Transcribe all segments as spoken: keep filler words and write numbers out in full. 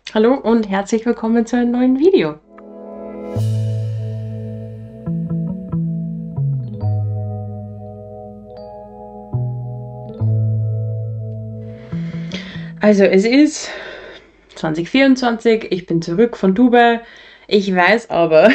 Hallo und herzlich willkommen zu einem neuen Video. Also es ist zwanzig vierundzwanzig, ich bin zurück von Dubai. Ich weiß aber,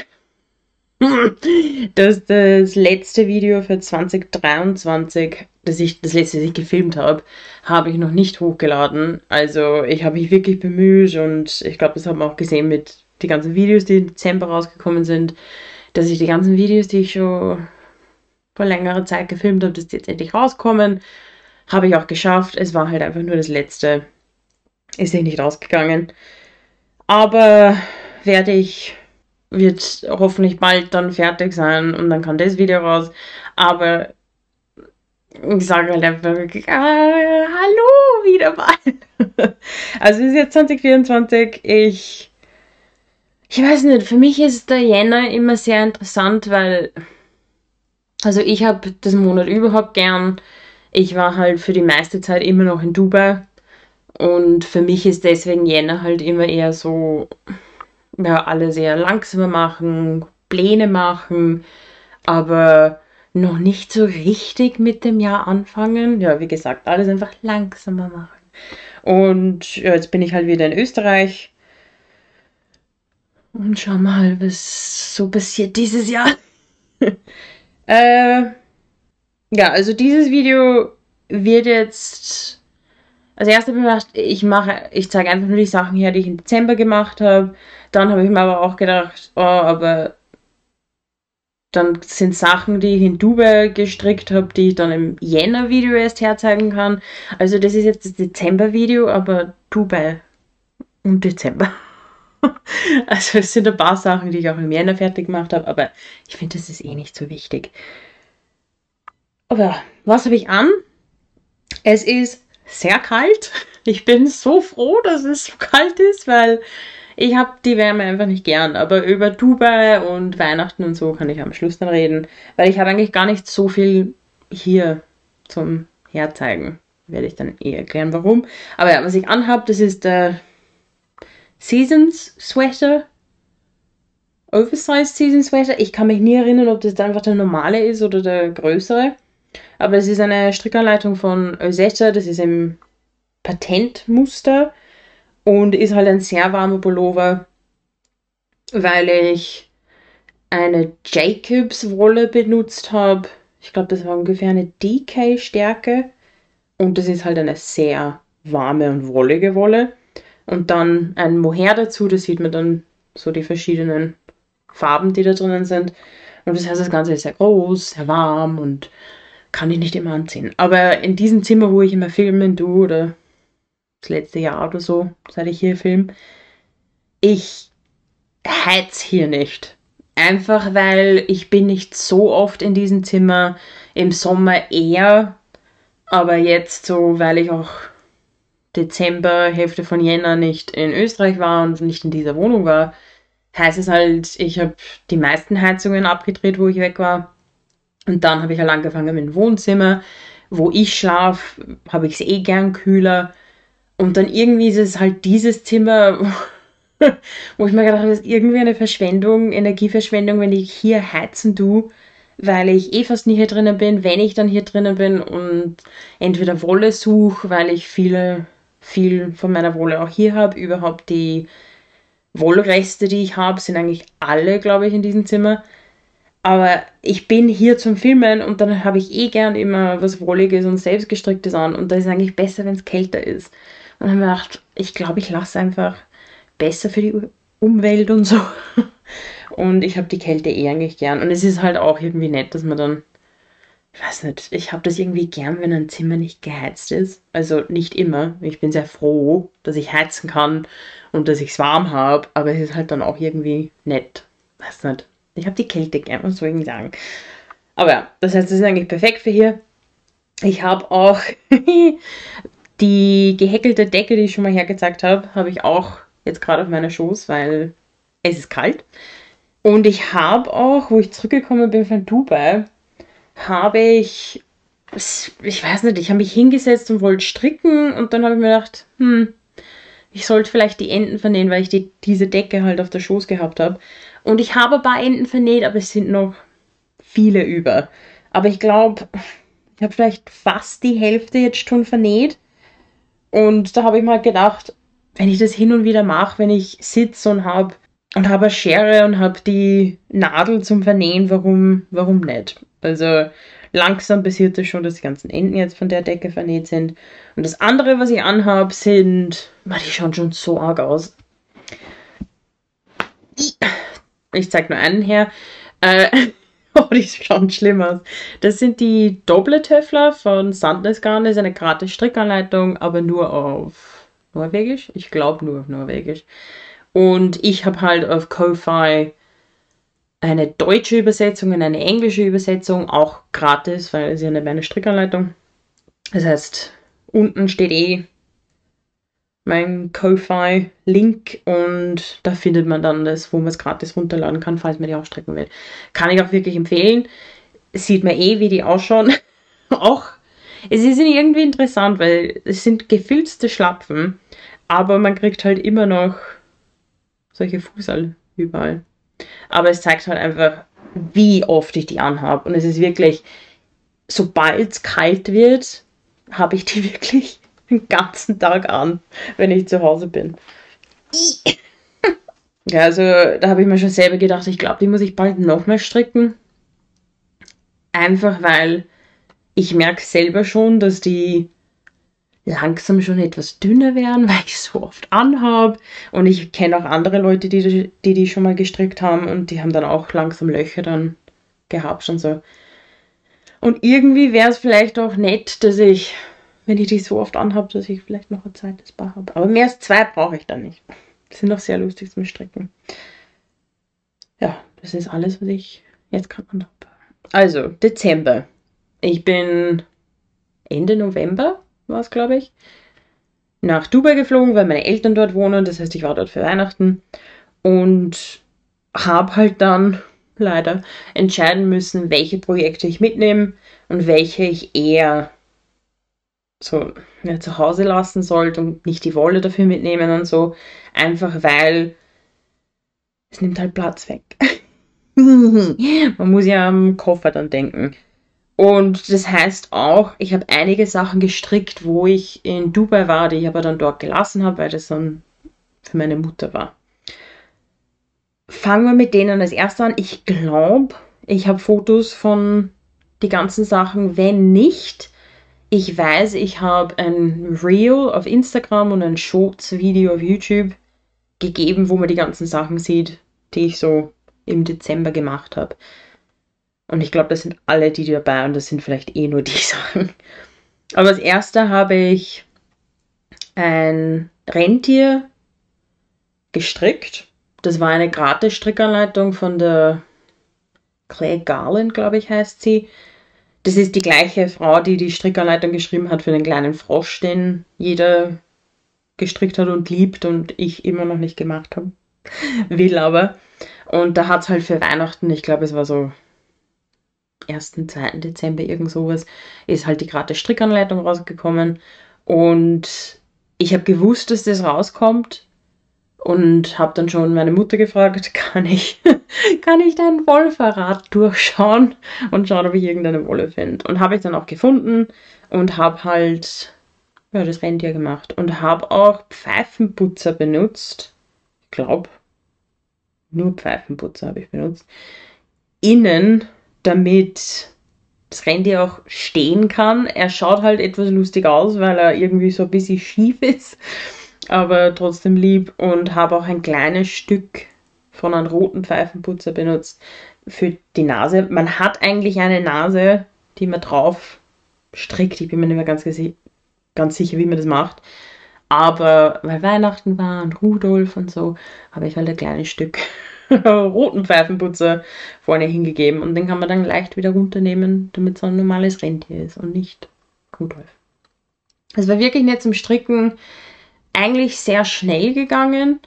dass das letzte Video für zwanzig dreiundzwanzig, das ich das letzte, das ich gefilmt habe, habe ich noch nicht hochgeladen. Also ich habe mich wirklich bemüht und ich glaube, das haben wir auch gesehen mit den ganzen Videos, die im Dezember rausgekommen sind, dass ich die ganzen Videos, die ich schon vor längerer Zeit gefilmt habe, dass die jetzt endlich rauskommen. Habe ich auch geschafft. Es war halt einfach nur das letzte. Ist sich nicht rausgegangen. Aber werde ich, wird hoffentlich bald dann fertig sein und dann kann das Video raus. Aber ich sage halt einfach, ah, hallo, wieder mal. Also es ist jetzt zwanzig vierundzwanzig. Ich, ich weiß nicht, für mich ist der Jänner immer sehr interessant, weil, also ich habe das Monat überhaupt gern. Ich war halt für die meiste Zeit immer noch in Dubai. Und für mich ist deswegen Jänner halt immer eher so, ja, alle sehr langsamer machen, Pläne machen, aber noch nicht so richtig mit dem Jahr anfangen. Ja, wie gesagt, alles einfach langsamer machen. Und ja, jetzt bin ich halt wieder in Österreich. Und schau mal, was so passiert dieses Jahr. äh, ja, also dieses Video wird jetzt als erstes gemacht, ich mache, ich zeige einfach nur die Sachen her, die ich im Dezember gemacht habe. Dann habe ich mir aber auch gedacht, oh, aber dann sind Sachen, die ich in Dubai gestrickt habe, die ich dann im Jänner-Video erst herzeigen kann. Also das ist jetzt das Dezember-Video, aber Dubai und Dezember. Also es sind ein paar Sachen, die ich auch im Jänner fertig gemacht habe, aber ich finde, das ist eh nicht so wichtig. Aber was habe ich an? Es ist sehr kalt. Ich bin so froh, dass es so kalt ist, weil ich habe die Wärme einfach nicht gern. Aber über Dubai und Weihnachten und so kann ich am Schluss dann reden, weil ich habe eigentlich gar nicht so viel hier zum Herzeigen. Werde ich dann eh erklären, warum. Aber ja, was ich anhabe, das ist der Seasons Sweater. Oversized Season Sweater. Ich kann mich nie erinnern, ob das einfach der normale ist oder der größere. Aber es ist eine Strickanleitung von Özeta, das ist im Patentmuster und ist halt ein sehr warmer Pullover, weil ich eine Jacobs Wolle benutzt habe. Ich glaube, das war ungefähr eine D K-Stärke und das ist halt eine sehr warme und wollige Wolle. Und dann ein Mohair dazu, da sieht man dann so die verschiedenen Farben, die da drinnen sind. Und das heißt, das Ganze ist sehr groß, sehr warm und kann ich nicht immer anziehen. Aber in diesem Zimmer, wo ich immer filmen tue, oder das letzte Jahr oder so, seit ich hier filme, ich heiz hier nicht. Einfach weil ich bin nicht so oft in diesem Zimmer, im Sommer eher, aber jetzt so, weil ich auch Dezember, Hälfte von Jänner nicht in Österreich war und nicht in dieser Wohnung war, heißt es halt, ich habe die meisten Heizungen abgedreht, wo ich weg war. Und dann habe ich halt angefangen mit dem Wohnzimmer, wo ich schlafe, habe ich es eh gern kühler. Und dann irgendwie ist es halt dieses Zimmer, wo ich mir gedacht habe, das ist irgendwie eine Verschwendung, Energieverschwendung, wenn ich hier heizen tue, weil ich eh fast nie hier drinnen bin, wenn ich dann hier drinnen bin und entweder Wolle suche, weil ich viele, viel von meiner Wolle auch hier habe. Überhaupt die Wollreste, die ich habe, sind eigentlich alle, glaube ich, in diesem Zimmer. Aber ich bin hier zum Filmen und dann habe ich eh gern immer was Wolliges und Selbstgestricktes an. Und da ist es eigentlich besser, wenn es kälter ist. Und dann habe ich mir gedacht, ich glaube, ich lasse einfach besser für die Umwelt und so. Und ich habe die Kälte eh eigentlich gern. Und es ist halt auch irgendwie nett, dass man dann, ich weiß nicht, ich habe das irgendwie gern, wenn ein Zimmer nicht geheizt ist. Also nicht immer. Ich bin sehr froh, dass ich heizen kann und dass ich es warm habe. Aber es ist halt dann auch irgendwie nett. Weiß nicht. Ich habe die Kälte gern, was soll ich sagen. Aber ja, das heißt, das ist eigentlich perfekt für hier. Ich habe auch die gehäkelte Decke, die ich schon mal hergezeigt habe, habe ich auch jetzt gerade auf meiner Schoß, weil es ist kalt. Und ich habe auch, wo ich zurückgekommen bin von Dubai, habe ich, ich weiß nicht, ich habe mich hingesetzt und wollte stricken und dann habe ich mir gedacht, hm, ich sollte vielleicht die Enden vernähen, weil ich die, diese Decke halt auf der Schoß gehabt habe. Und ich habe ein paar Enden vernäht, aber es sind noch viele über. Aber ich glaube, ich habe vielleicht fast die Hälfte jetzt schon vernäht. Und da habe ich mir halt gedacht, wenn ich das hin und wieder mache, wenn ich sitze und habe und habe eine Schere und habe die Nadel zum Vernähen, warum, warum nicht? Also langsam passiert es schon, dass die ganzen Enden jetzt von der Decke vernäht sind. Und das andere, was ich anhabe, sind, die schauen schon so arg aus. Ich zeige nur einen her. Äh, oh, die schauen schlimm aus. Das sind die Doppeltöffler von Sandnes Garn. Das ist eine gratis Strickanleitung, aber nur auf Norwegisch. Ich glaube nur auf Norwegisch. Und ich habe halt auf Ko-Fi eine deutsche Übersetzung und eine englische Übersetzung, auch gratis, weil es ja nicht meine Strickanleitung. Das heißt, unten steht eh mein Ko-Fi-Link und da findet man dann das, wo man es gratis runterladen kann, falls man die auch stricken will. Kann ich auch wirklich empfehlen. Sieht man eh, wie die ausschauen. Auch, es ist irgendwie interessant, weil es sind gefilzte Schlapfen, aber man kriegt halt immer noch solche Fußerl überall. Aber es zeigt halt einfach, wie oft ich die anhabe. Und es ist wirklich, sobald es kalt wird, habe ich die wirklich den ganzen Tag an, wenn ich zu Hause bin. Ja, also da habe ich mir schon selber gedacht, ich glaube, die muss ich bald nochmal stricken. Einfach weil ich merke selber schon, dass die langsam schon etwas dünner werden, weil ich so oft anhabe. Und ich kenne auch andere Leute, die, die die schon mal gestrickt haben und die haben dann auch langsam Löcher dann gehabt und so. Und irgendwie wäre es vielleicht auch nett, dass ich, wenn ich die so oft anhabe, dass ich vielleicht noch ein zweites Paar habe. Aber mehr als zwei brauche ich dann nicht. Die sind doch sehr lustig zum Stricken. Ja, das ist alles, was ich jetzt gerade anhabe. Also, Dezember. Ich bin Ende November, war es, glaube ich, nach Dubai geflogen, weil meine Eltern dort wohnen. Das heißt, ich war dort für Weihnachten und habe halt dann leider entscheiden müssen, welche Projekte ich mitnehme und welche ich eher so ja, zu Hause lassen sollte und nicht die Wolle dafür mitnehmen und so. Einfach weil es nimmt halt Platz weg. Man muss ja am Koffer dann denken. Und das heißt auch, ich habe einige Sachen gestrickt, wo ich in Dubai war, die ich aber dann dort gelassen habe, weil das dann für meine Mutter war. Fangen wir mit denen als erstes an. Ich glaube, ich habe Fotos von die ganzen Sachen. Wenn nicht, ich weiß, ich habe ein Reel auf Instagram und ein Shorts-Video auf YouTube gegeben, wo man die ganzen Sachen sieht, die ich so im Dezember gemacht habe. Und ich glaube, das sind alle die dabei und das sind vielleicht eh nur die Sachen. Aber als erster habe ich ein Rentier gestrickt. Das war eine gratis Strickanleitung von der Claire Garland, glaube ich, heißt sie. Das ist die gleiche Frau, die die Strickanleitung geschrieben hat für den kleinen Frosch, den jeder gestrickt hat und liebt und ich immer noch nicht gemacht habe. Will aber. Und da hat es halt für Weihnachten, ich glaube, es war so ersten, zweiten Dezember, irgend sowas, ist halt die gratis Strickanleitung rausgekommen. Und ich habe gewusst, dass das rauskommt und habe dann schon meine Mutter gefragt, kann ich, kann ich dein Wollverrat durchschauen und schauen, ob ich irgendeine Wolle finde. Und habe ich dann auch gefunden und habe halt ja, das Rentier gemacht und habe auch Pfeifenputzer benutzt. Ich glaube, nur Pfeifenputzer habe ich benutzt. Innen, damit das Rentier auch stehen kann. Er schaut halt etwas lustig aus, weil er irgendwie so ein bisschen schief ist, aber trotzdem lieb, und habe auch ein kleines Stück von einem roten Pfeifenputzer benutzt für die Nase. Man hat eigentlich eine Nase, die man drauf strickt. Ich bin mir nicht mehr ganz, ganz sicher, wie man das macht. Aber weil Weihnachten war und Rudolf und so, habe ich halt ein kleines Stück roten Pfeifenputzer vorne hingegeben und den kann man dann leicht wieder runternehmen, damit es ein normales Rentier ist und nicht Rudolf. Es war wirklich nicht zum Stricken, eigentlich sehr schnell gegangen.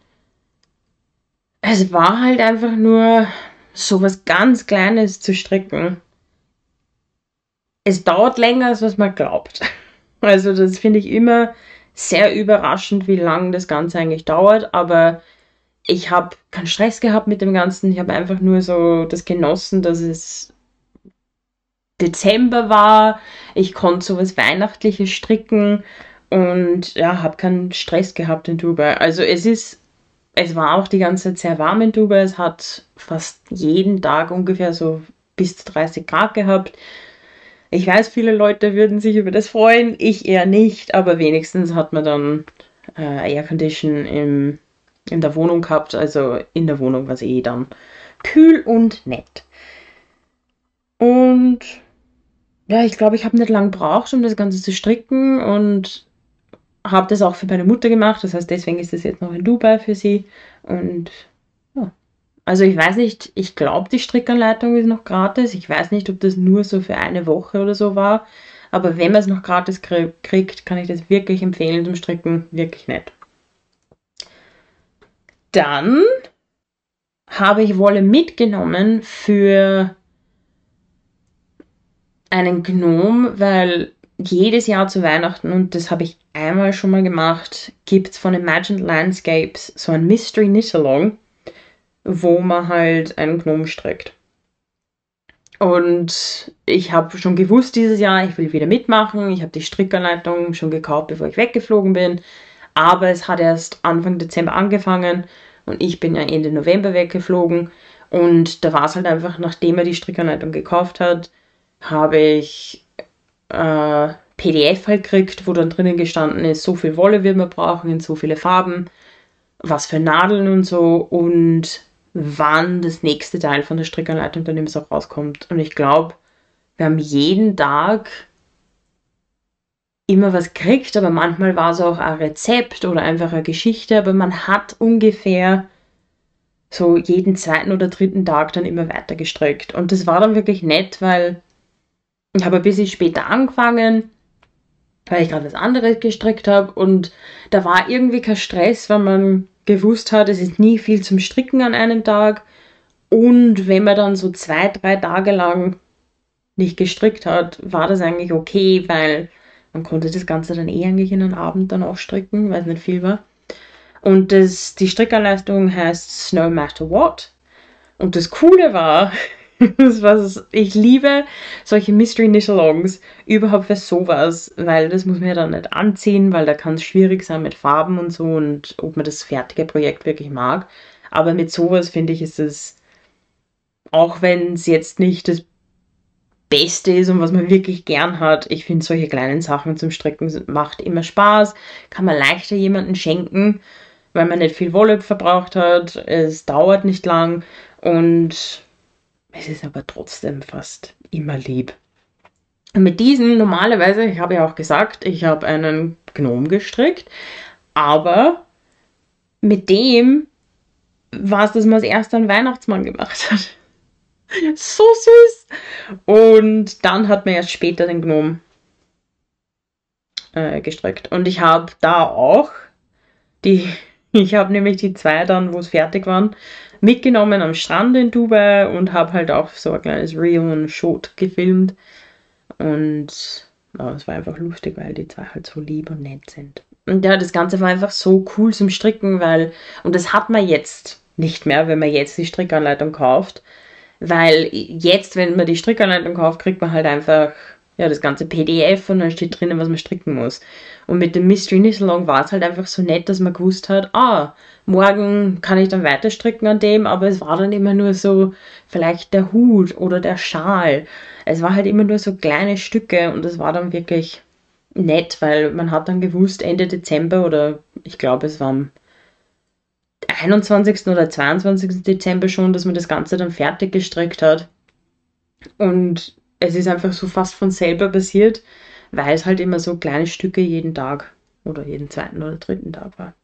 Es war halt einfach nur so was ganz Kleines zu stricken. Es dauert länger, als was man glaubt. Also das finde ich immer sehr überraschend, wie lange das Ganze eigentlich dauert, aber ich habe keinen Stress gehabt mit dem Ganzen. Ich habe einfach nur so das genossen, dass es Dezember war. Ich konnte sowas Weihnachtliches stricken und ja, habe keinen Stress gehabt in Dubai. Also es ist, es war auch die ganze Zeit sehr warm in Dubai. Es hat fast jeden Tag ungefähr so bis zu dreißig Grad gehabt. Ich weiß, viele Leute würden sich über das freuen, ich eher nicht, aber wenigstens hat man dann äh, Aircondition im, in der Wohnung gehabt. Also in der Wohnung war es eh dann kühl und nett. Und ja, ich glaube, ich habe nicht lange gebraucht, um das Ganze zu stricken und habe das auch für meine Mutter gemacht. Das heißt, deswegen ist das jetzt noch in Dubai für sie. Und ja, also ich weiß nicht, ich glaube, die Strickanleitung ist noch gratis. Ich weiß nicht, ob das nur so für eine Woche oder so war. Aber wenn man es noch gratis kriegt, kann ich das wirklich empfehlen zum Stricken. Wirklich nett. Dann habe ich Wolle mitgenommen für einen Gnom, weil jedes Jahr zu Weihnachten, und das habe ich einmal schon mal gemacht, gibt es von Imagined Landscapes so ein Mystery Knit-Along, wo man halt einen Gnom strickt. Und ich habe schon gewusst dieses Jahr, ich will wieder mitmachen. Ich habe die Strickanleitung schon gekauft, bevor ich weggeflogen bin. Aber es hat erst Anfang Dezember angefangen und ich bin ja Ende November weggeflogen. Und da war es halt einfach, nachdem er die Strickanleitung gekauft hat, habe ich äh, P D F halt gekriegt, wo dann drinnen gestanden ist, so viel Wolle wird man brauchen, in so viele Farben, was für Nadeln und so und wann das nächste Teil von der Strickanleitung dann eben so rauskommt. Und ich glaube, wir haben jeden Tag immer was gekriegt, aber manchmal war es auch ein Rezept oder einfach eine Geschichte, aber man hat ungefähr so jeden zweiten oder dritten Tag dann immer weiter gestrickt. Und das war dann wirklich nett, weil ich habe ein bisschen später angefangen, weil ich gerade was anderes gestrickt habe und da war irgendwie kein Stress, weil man gewusst hat, es ist nie viel zum Stricken an einem Tag und wenn man dann so zwei, drei Tage lang nicht gestrickt hat, war das eigentlich okay, weil man konnte das Ganze dann eh eigentlich in den Abend dann auch stricken, weil es nicht viel war. Und das, die Strickanleitung heißt No Matter What und das Coole war, das was ich liebe solche Mystery Knit-Alongs überhaupt für sowas, weil das muss man ja dann nicht anziehen, weil da kann es schwierig sein mit Farben und so und ob man das fertige Projekt wirklich mag. Aber mit sowas finde ich, ist es, auch wenn es jetzt nicht das Beste ist und was man wirklich gern hat, ich finde solche kleinen Sachen zum Stricken macht immer Spaß, kann man leichter jemandem schenken, weil man nicht viel Wolle verbraucht hat, es dauert nicht lang und es ist aber trotzdem fast immer lieb. Und mit diesen, normalerweise, ich habe ja auch gesagt, ich habe einen Gnom gestrickt, aber mit dem war es, dass man das erste an Weihnachtsmann gemacht hat. So süß! Und dann hat man erst später den Gnom äh, gestrickt. Und ich habe da auch die, ich habe nämlich die zwei dann, wo es fertig waren, mitgenommen am Strand in Dubai und habe halt auch so ein kleines Reel und Shot gefilmt. Und ja, es war einfach lustig, weil die zwei halt so lieb und nett sind. Und ja, das Ganze war einfach so cool zum Stricken, weil, und das hat man jetzt nicht mehr, wenn man jetzt die Strickanleitung kauft, weil jetzt, wenn man die Strickanleitung kauft, kriegt man halt einfach ja, das ganze P D F und dann steht drinnen, was man stricken muss. Und mit dem Mystery Knit-Along war es halt einfach so nett, dass man gewusst hat, ah, morgen kann ich dann weiter stricken an dem, aber es war dann immer nur so, vielleicht der Hut oder der Schal. Es war halt immer nur so kleine Stücke und das war dann wirklich nett, weil man hat dann gewusst, Ende Dezember oder ich glaube, es war am einundzwanzigsten oder zweiundzwanzigsten Dezember schon, dass man das Ganze dann fertig gestrickt hat. Und es ist einfach so fast von selber passiert, weil es halt immer so kleine Stücke jeden Tag oder jeden zweiten oder dritten Tag war.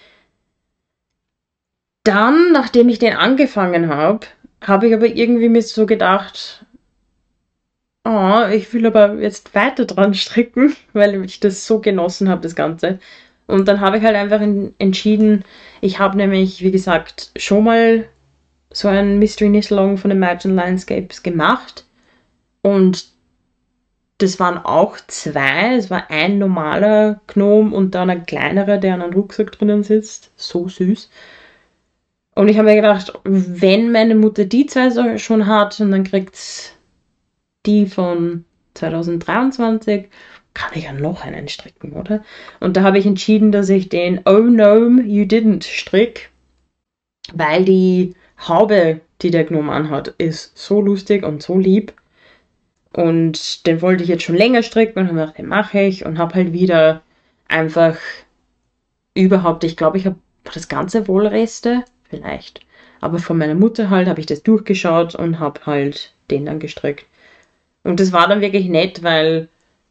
Dann, nachdem ich den angefangen habe, habe ich aber irgendwie mir so gedacht, oh, ich will aber jetzt weiter dran stricken, weil ich das so genossen habe, das Ganze. Und dann habe ich halt einfach entschieden, ich habe nämlich, wie gesagt, schon mal so ein Mystery Knit-Along von Imagined Landscapes gemacht. Und das waren auch zwei. Es war ein normaler Gnom und dann ein kleinerer, der an einem Rucksack drinnen sitzt. So süß. Und ich habe mir gedacht, wenn meine Mutter die zwei so schon hat und dann kriegt's die von zwanzig dreiundzwanzig, kann ich ja noch einen stricken, oder? Und da habe ich entschieden, dass ich den Oh No, You Didn't strick, weil die Haube, die der Gnome anhat, ist so lustig und so lieb. Und den wollte ich jetzt schon länger stricken und habe gedacht, den mache ich und habe halt wieder einfach überhaupt, ich glaube, ich habe das ganze Wollreste, vielleicht, aber von meiner Mutter halt, habe ich das durchgeschaut und habe halt den dann gestrickt. Und das war dann wirklich nett, weil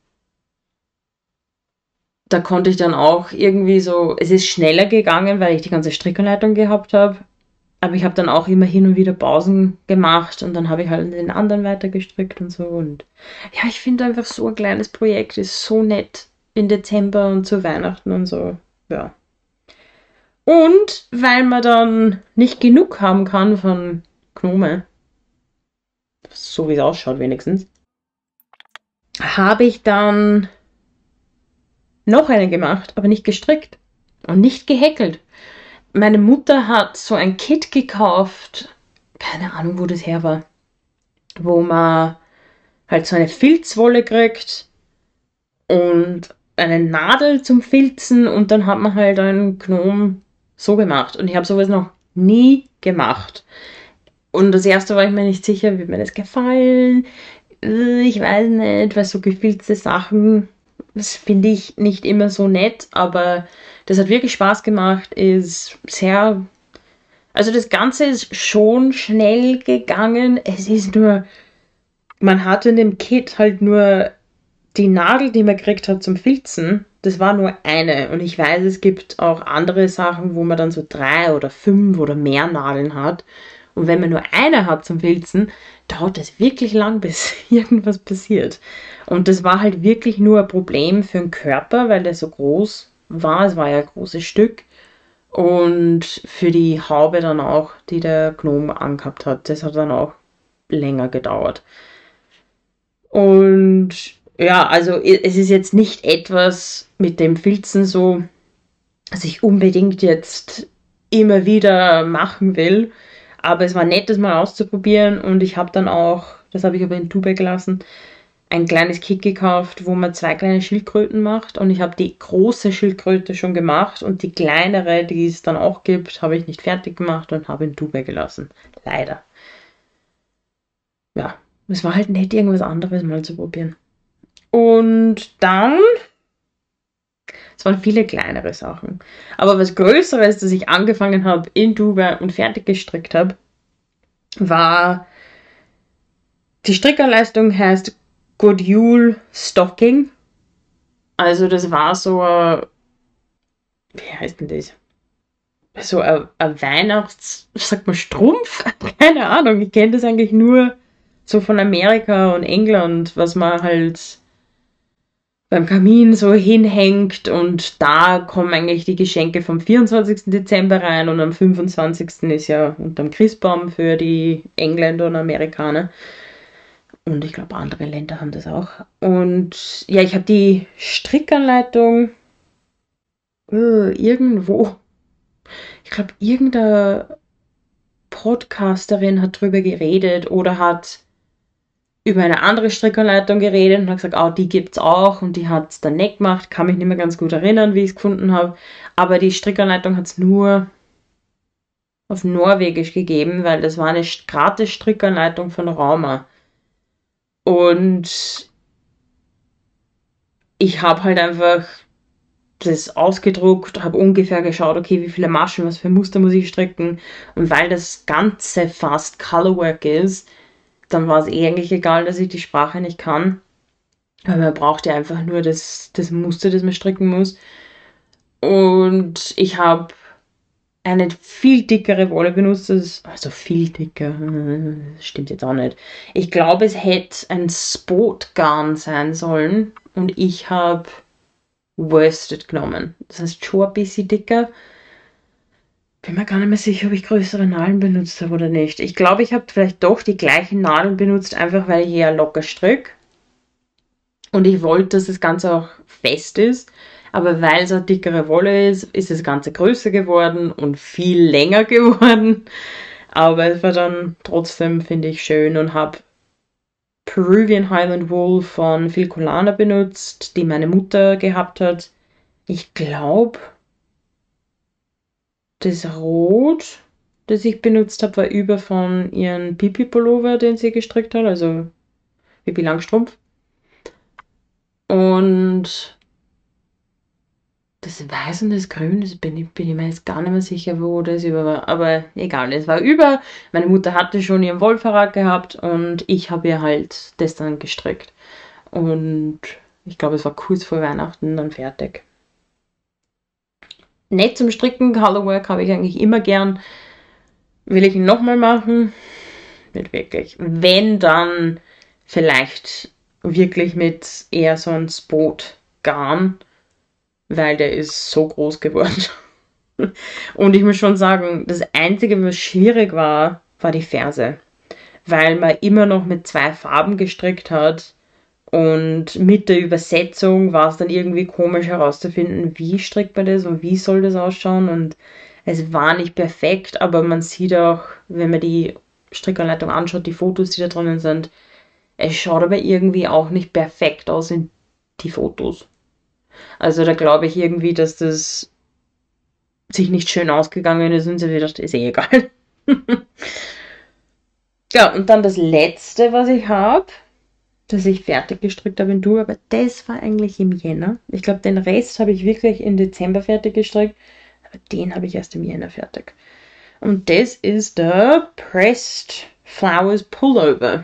da konnte ich dann auch irgendwie so, es ist schneller gegangen, weil ich die ganze Strickanleitung gehabt habe. Aber ich habe dann auch immer hin und wieder Pausen gemacht und dann habe ich halt den anderen weiter gestrickt und so. Und ja, ich finde einfach so ein kleines Projekt ist so nett im Dezember und zu Weihnachten und so. Ja. Und weil man dann nicht genug haben kann von Gnome, so wie es ausschaut wenigstens, habe ich dann noch eine gemacht, aber nicht gestrickt und nicht gehäkelt. Meine Mutter hat so ein Kit gekauft, keine Ahnung, wo das her war, wo man halt so eine Filzwolle kriegt und eine Nadel zum Filzen und dann hat man halt einen Gnom so gemacht. Und ich habe sowas noch nie gemacht. Und das erste war ich mir nicht sicher, wird mir das gefallen? Ich weiß nicht, weil so gefilzte Sachen, das finde ich nicht immer so nett, aber das hat wirklich Spaß gemacht, ist sehr, also das Ganze ist schon schnell gegangen, es ist nur, man hatte in dem Kit halt nur die Nadel, die man gekriegt hat zum Filzen, das war nur eine und ich weiß, es gibt auch andere Sachen, wo man dann so drei oder fünf oder mehr Nadeln hat und wenn man nur eine hat zum Filzen, dauert es wirklich lang, bis irgendwas passiert. Und das war halt wirklich nur ein Problem für den Körper, weil der so groß war. Es war ja ein großes Stück. Und für die Haube dann auch, die der Gnome angehabt hat. Das hat dann auch länger gedauert. Und ja, also es ist jetzt nicht etwas mit dem Filzen so, was ich unbedingt jetzt immer wieder machen will. Aber es war nett, das mal auszuprobieren und ich habe dann auch, das habe ich aber in Dubai gelassen, ein kleines Kit gekauft, wo man zwei kleine Schildkröten macht und ich habe die große Schildkröte schon gemacht und die kleinere, die es dann auch gibt, habe ich nicht fertig gemacht und habe in Dubai gelassen. Leider. Ja, es war halt nett, irgendwas anderes mal zu probieren. Und dann, es waren viele kleinere Sachen. Aber was Größeres, das ich angefangen habe in Dubai und fertig gestrickt habe, war, die Strickerleistung heißt Good Yule Stocking. Also das war so ein, wie heißt denn das? So ein, ein Weihnachts, sagt man Strumpf? Keine Ahnung, ich kenne das eigentlich nur so von Amerika und England, was man halt beim Kamin so hinhängt und da kommen eigentlich die Geschenke vom vierundzwanzigsten Dezember rein und am fünfundzwanzigsten ist ja unterm Christbaum für die Engländer und Amerikaner. Und ich glaube, andere Länder haben das auch. Und ja, ich habe die Strickanleitung äh, irgendwo, ich glaube, irgendeine Podcasterin hat drüber geredet oder hat über eine andere Strickanleitung geredet und hat gesagt, oh, die gibt's auch und die hat es dann nicht gemacht. Kann mich nicht mehr ganz gut erinnern, wie ich es gefunden habe. Aber die Strickanleitung hat es nur auf Norwegisch gegeben, weil das war eine gratis Strickanleitung von Rauma. Und ich habe halt einfach das ausgedruckt, habe ungefähr geschaut, okay, wie viele Maschen, was für Muster muss ich stricken. Und weil das Ganze fast Colorwork ist, dann war es eh eigentlich egal, dass ich die Sprache nicht kann. Weil man braucht ja einfach nur das, das Muster, das man stricken muss. Und ich habe eine viel dickere Wolle benutzt, also viel dicker, das stimmt jetzt auch nicht. Ich glaube, es hätte ein Spot-Garn sein sollen und ich habe Worsted genommen. Das heißt schon ein bisschen dicker. Bin mir gar nicht mehr sicher, ob ich größere Nadeln benutzt habe oder nicht. Ich glaube, ich habe vielleicht doch die gleichen Nadeln benutzt, einfach weil ich eher locker stricke. Und ich wollte, dass das Ganze auch fest ist. Aber weil es eine dickere Wolle ist, ist das Ganze größer geworden und viel länger geworden. Aber es war dann trotzdem, finde ich, schön und habe Peruvian Highland Wool von Filcolana benutzt, die meine Mutter gehabt hat. Ich glaube, das Rot, das ich benutzt habe, war über von ihren Pipi-Pullover, den sie gestrickt hat, also Pipi Langstrumpf. Und das Weiß und das Grün, das bin ich, bin ich mir jetzt gar nicht mehr sicher, wo das über war. Aber egal, es war über. Meine Mutter hatte schon ihren Wollvertrag gehabt und ich habe ihr halt das dann gestrickt. Und ich glaube, es war kurz vor Weihnachten dann fertig. Nett zum Stricken, Colorwork habe ich eigentlich immer gern. Will ich ihn nochmal machen? Nicht wirklich. Wenn, dann vielleicht wirklich mit eher so einem Spot-Garn, weil der ist so groß geworden. Und ich muss schon sagen, das Einzige, was schwierig war, war die Ferse. Weil man immer noch mit zwei Farben gestrickt hat und mit der Übersetzung war es dann irgendwie komisch herauszufinden, wie strickt man das und wie soll das ausschauen. Und es war nicht perfekt, aber man sieht auch, wenn man die Strickanleitung anschaut, die Fotos, die da drinnen sind, es schaut aber irgendwie auch nicht perfekt aus in die Fotos. Also da glaube ich irgendwie, dass das sich nicht schön ausgegangen ist und sie wieder ist eh egal. Ja, und dann das letzte, was ich habe, das ich fertig gestrickt habe in Du, aber das war eigentlich im Jänner. Ich glaube, den Rest habe ich wirklich im Dezember fertig gestrickt, aber den habe ich erst im Jänner fertig. Und das ist der Pressed Flowers Pullover.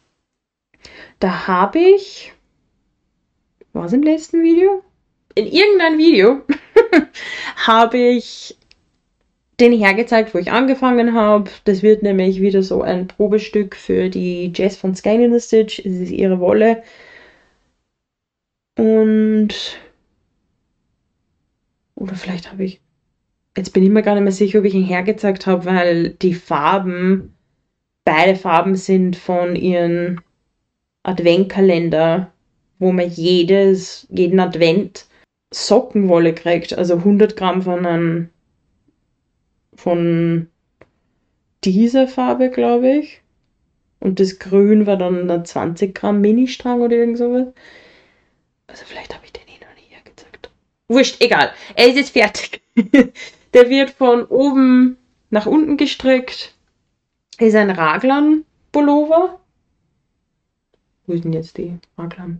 Da habe ich, war es im letzten Video? In irgendeinem Video habe ich den hergezeigt, wo ich angefangen habe. Das wird nämlich wieder so ein Probestück für die Jess von Skein in the Stitch. Es ist ihre Wolle. Und oder vielleicht habe ich, jetzt bin ich mir gar nicht mehr sicher, ob ich ihn hergezeigt habe, weil die Farben, beide Farben sind von ihren Adventkalender, wo man jedes, jeden Advent Sockenwolle kriegt, also hundert Gramm von einem, von dieser Farbe, glaube ich. Und das Grün war dann ein zwanzig Gramm Ministrang oder irgend sowas. Also vielleicht habe ich den eh noch nie hergezeigt. Wurscht, egal. Er ist jetzt fertig. Der wird von oben nach unten gestrickt. Ist ein Raglan-Pullover. Wo ist denn jetzt die Raglan?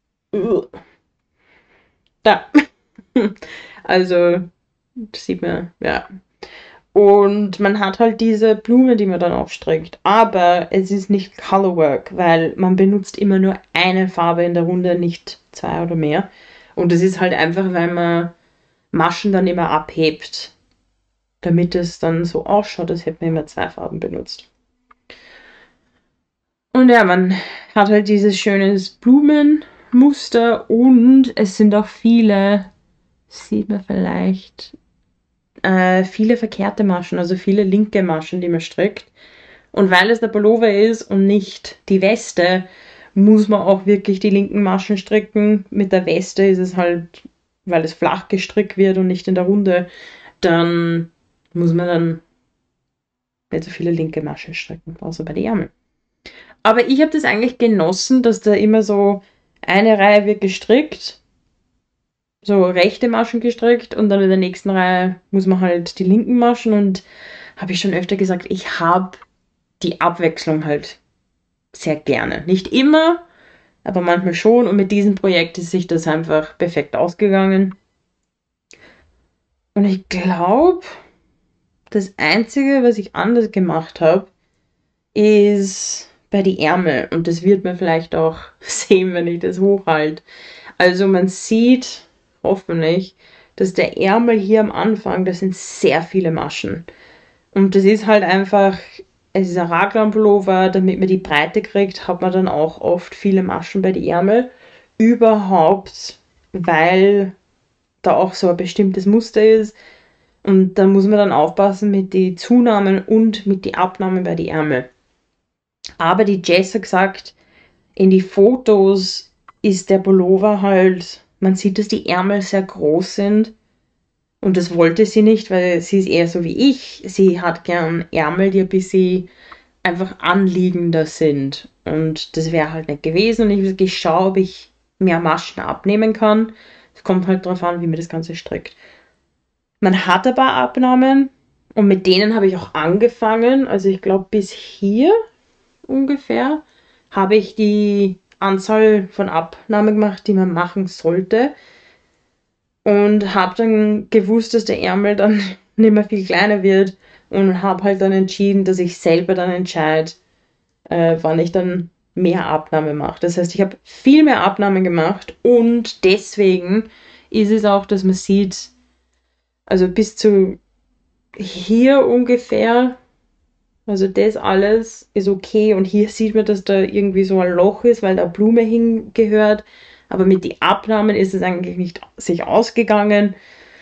Da. Also, das sieht man, ja. Und man hat halt diese Blume, die man dann aufstrickt. Aber es ist nicht Colorwork, weil man benutzt immer nur eine Farbe in der Runde, nicht zwei oder mehr. Und das ist halt einfach, weil man Maschen dann immer abhebt, damit es dann so ausschaut, als hätte man immer zwei Farben benutzt. Und ja, man hat halt dieses schönes Blumenmuster und es sind auch viele, sieht man vielleicht, äh, viele verkehrte Maschen, also viele linke Maschen, die man strickt. Und weil es der Pullover ist und nicht die Weste, muss man auch wirklich die linken Maschen stricken. Mit der Weste ist es halt, weil es flach gestrickt wird und nicht in der Runde, dann muss man dann nicht so viele linke Maschen stricken, außer bei den Ärmeln. Aber ich habe das eigentlich genossen, dass da immer so eine Reihe wird gestrickt, so rechte Maschen gestrickt und dann in der nächsten Reihe muss man halt die linken Maschen und habe ich schon öfter gesagt, ich habe die Abwechslung halt sehr gerne. Nicht immer, aber manchmal schon und mit diesem Projekt ist sich das einfach perfekt ausgegangen. Und ich glaube, das Einzige, was ich anders gemacht habe, ist bei die Ärmel und das wird man vielleicht auch sehen, wenn ich das hochhalte. Also man sieht hoffentlich, dass der Ärmel hier am Anfang, das sind sehr viele Maschen und das ist halt einfach, es ist ein Raglan-Pullover, damit man die Breite kriegt, hat man dann auch oft viele Maschen bei die Ärmel, überhaupt, weil da auch so ein bestimmtes Muster ist und da muss man dann aufpassen mit die Zunahmen und mit die Abnahmen bei die Ärmel. Aber die Jess hat gesagt, in die Fotos ist der Pullover halt, man sieht, dass die Ärmel sehr groß sind. Und das wollte sie nicht, weil sie ist eher so wie ich. Sie hat gern Ärmel, die ein bisschen einfach anliegender sind. Und das wäre halt nicht gewesen. Und ich habe gesagt, ich schaue, ob ich mehr Maschen abnehmen kann. Es kommt halt darauf an, wie man das Ganze strickt. Man hat ein paar Abnahmen und mit denen habe ich auch angefangen. Also ich glaube, bis hier ungefähr habe ich die Anzahl von Abnahmen gemacht, die man machen sollte. Und habe dann gewusst, dass der Ärmel dann nicht mehr viel kleiner wird. Und habe halt dann entschieden, dass ich selber dann entscheide, äh, wann ich dann mehr Abnahme mache. Das heißt, ich habe viel mehr Abnahmen gemacht und deswegen ist es auch, dass man sieht, also bis zu hier ungefähr, also das alles ist okay und hier sieht man, dass da irgendwie so ein Loch ist, weil da Blume hingehört, aber mit den Abnahmen ist es eigentlich nicht sich ausgegangen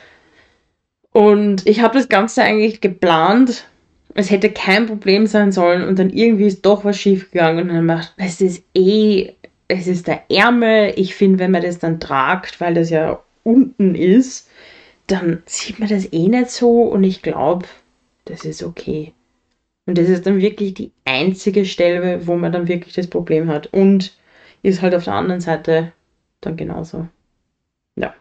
und ich habe das Ganze eigentlich geplant, es hätte kein Problem sein sollen und dann irgendwie ist doch was schief gegangen und dann macht, es ist eh, es ist der Ärmel, ich finde, wenn man das dann tragt, weil das ja unten ist, dann sieht man das eh nicht so und ich glaube, das ist okay. Und das ist dann wirklich die einzige Stelle, wo man dann wirklich das Problem hat. Und ist halt auf der anderen Seite dann genauso. Ja.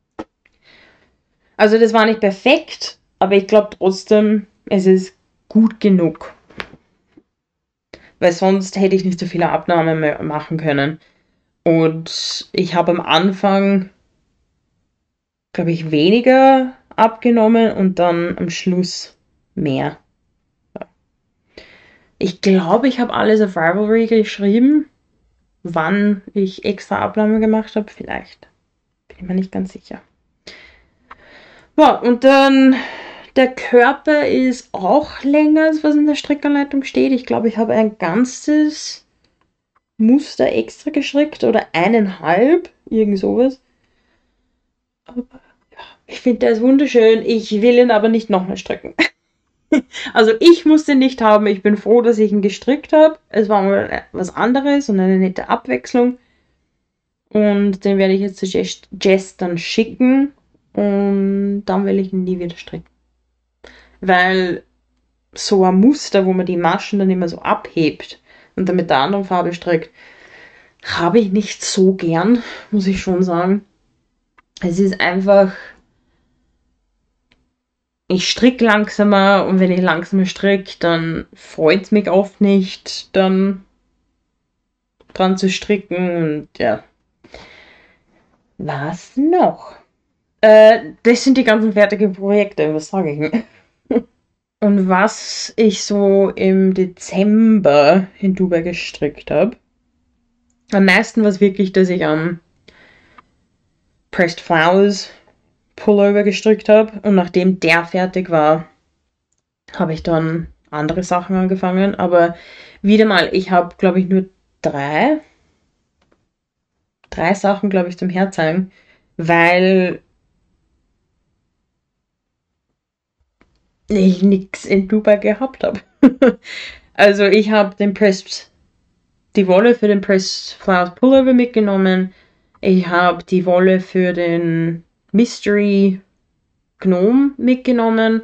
Also das war nicht perfekt, aber ich glaube trotzdem, es ist gut genug. Weil sonst hätte ich nicht so viele Abnahmen mehr machen können. Und ich habe am Anfang, glaube ich, weniger abgenommen und dann am Schluss mehr. Ja. Ich glaube, ich habe alles auf Ravelry geschrieben, wann ich extra Abnahmen gemacht habe. Vielleicht. Bin ich mir nicht ganz sicher. Ja, und dann der Körper ist auch länger, als was in der Strickanleitung steht. Ich glaube, ich habe ein ganzes Muster extra gestrickt oder eineinhalb, irgend sowas. Aber ja, ich finde, der ist wunderschön. Ich will ihn aber nicht nochmal stricken. Also ich muss den nicht haben. Ich bin froh, dass ich ihn gestrickt habe. Es war mal was anderes und eine nette Abwechslung. Und den werde ich jetzt zu Jess, Jess dann schicken. Und dann will ich ihn nie wieder stricken. Weil so ein Muster, wo man die Maschen dann immer so abhebt und dann mit der anderen Farbe strickt, habe ich nicht so gern, muss ich schon sagen. Es ist einfach, ich stricke langsamer und wenn ich langsamer stricke, dann freut es mich oft nicht, dann dran zu stricken und ja. Was noch? Äh, das sind die ganzen fertigen Projekte, was sage ich denn? Und was ich so im Dezember in Dubai gestrickt habe, am meisten war es wirklich, dass ich am Pressed Flowers Pullover gestrickt habe. Und nachdem der fertig war, habe ich dann andere Sachen angefangen. Aber wieder mal, ich habe, glaube ich, nur drei, drei Sachen, glaube ich, zum Herzeigen, weil ich nichts in Dubai gehabt habe. Also ich habe den Pressed, die Wolle für den Pressed Flowers Pullover mitgenommen. Ich habe die Wolle für den Mystery Gnome mitgenommen.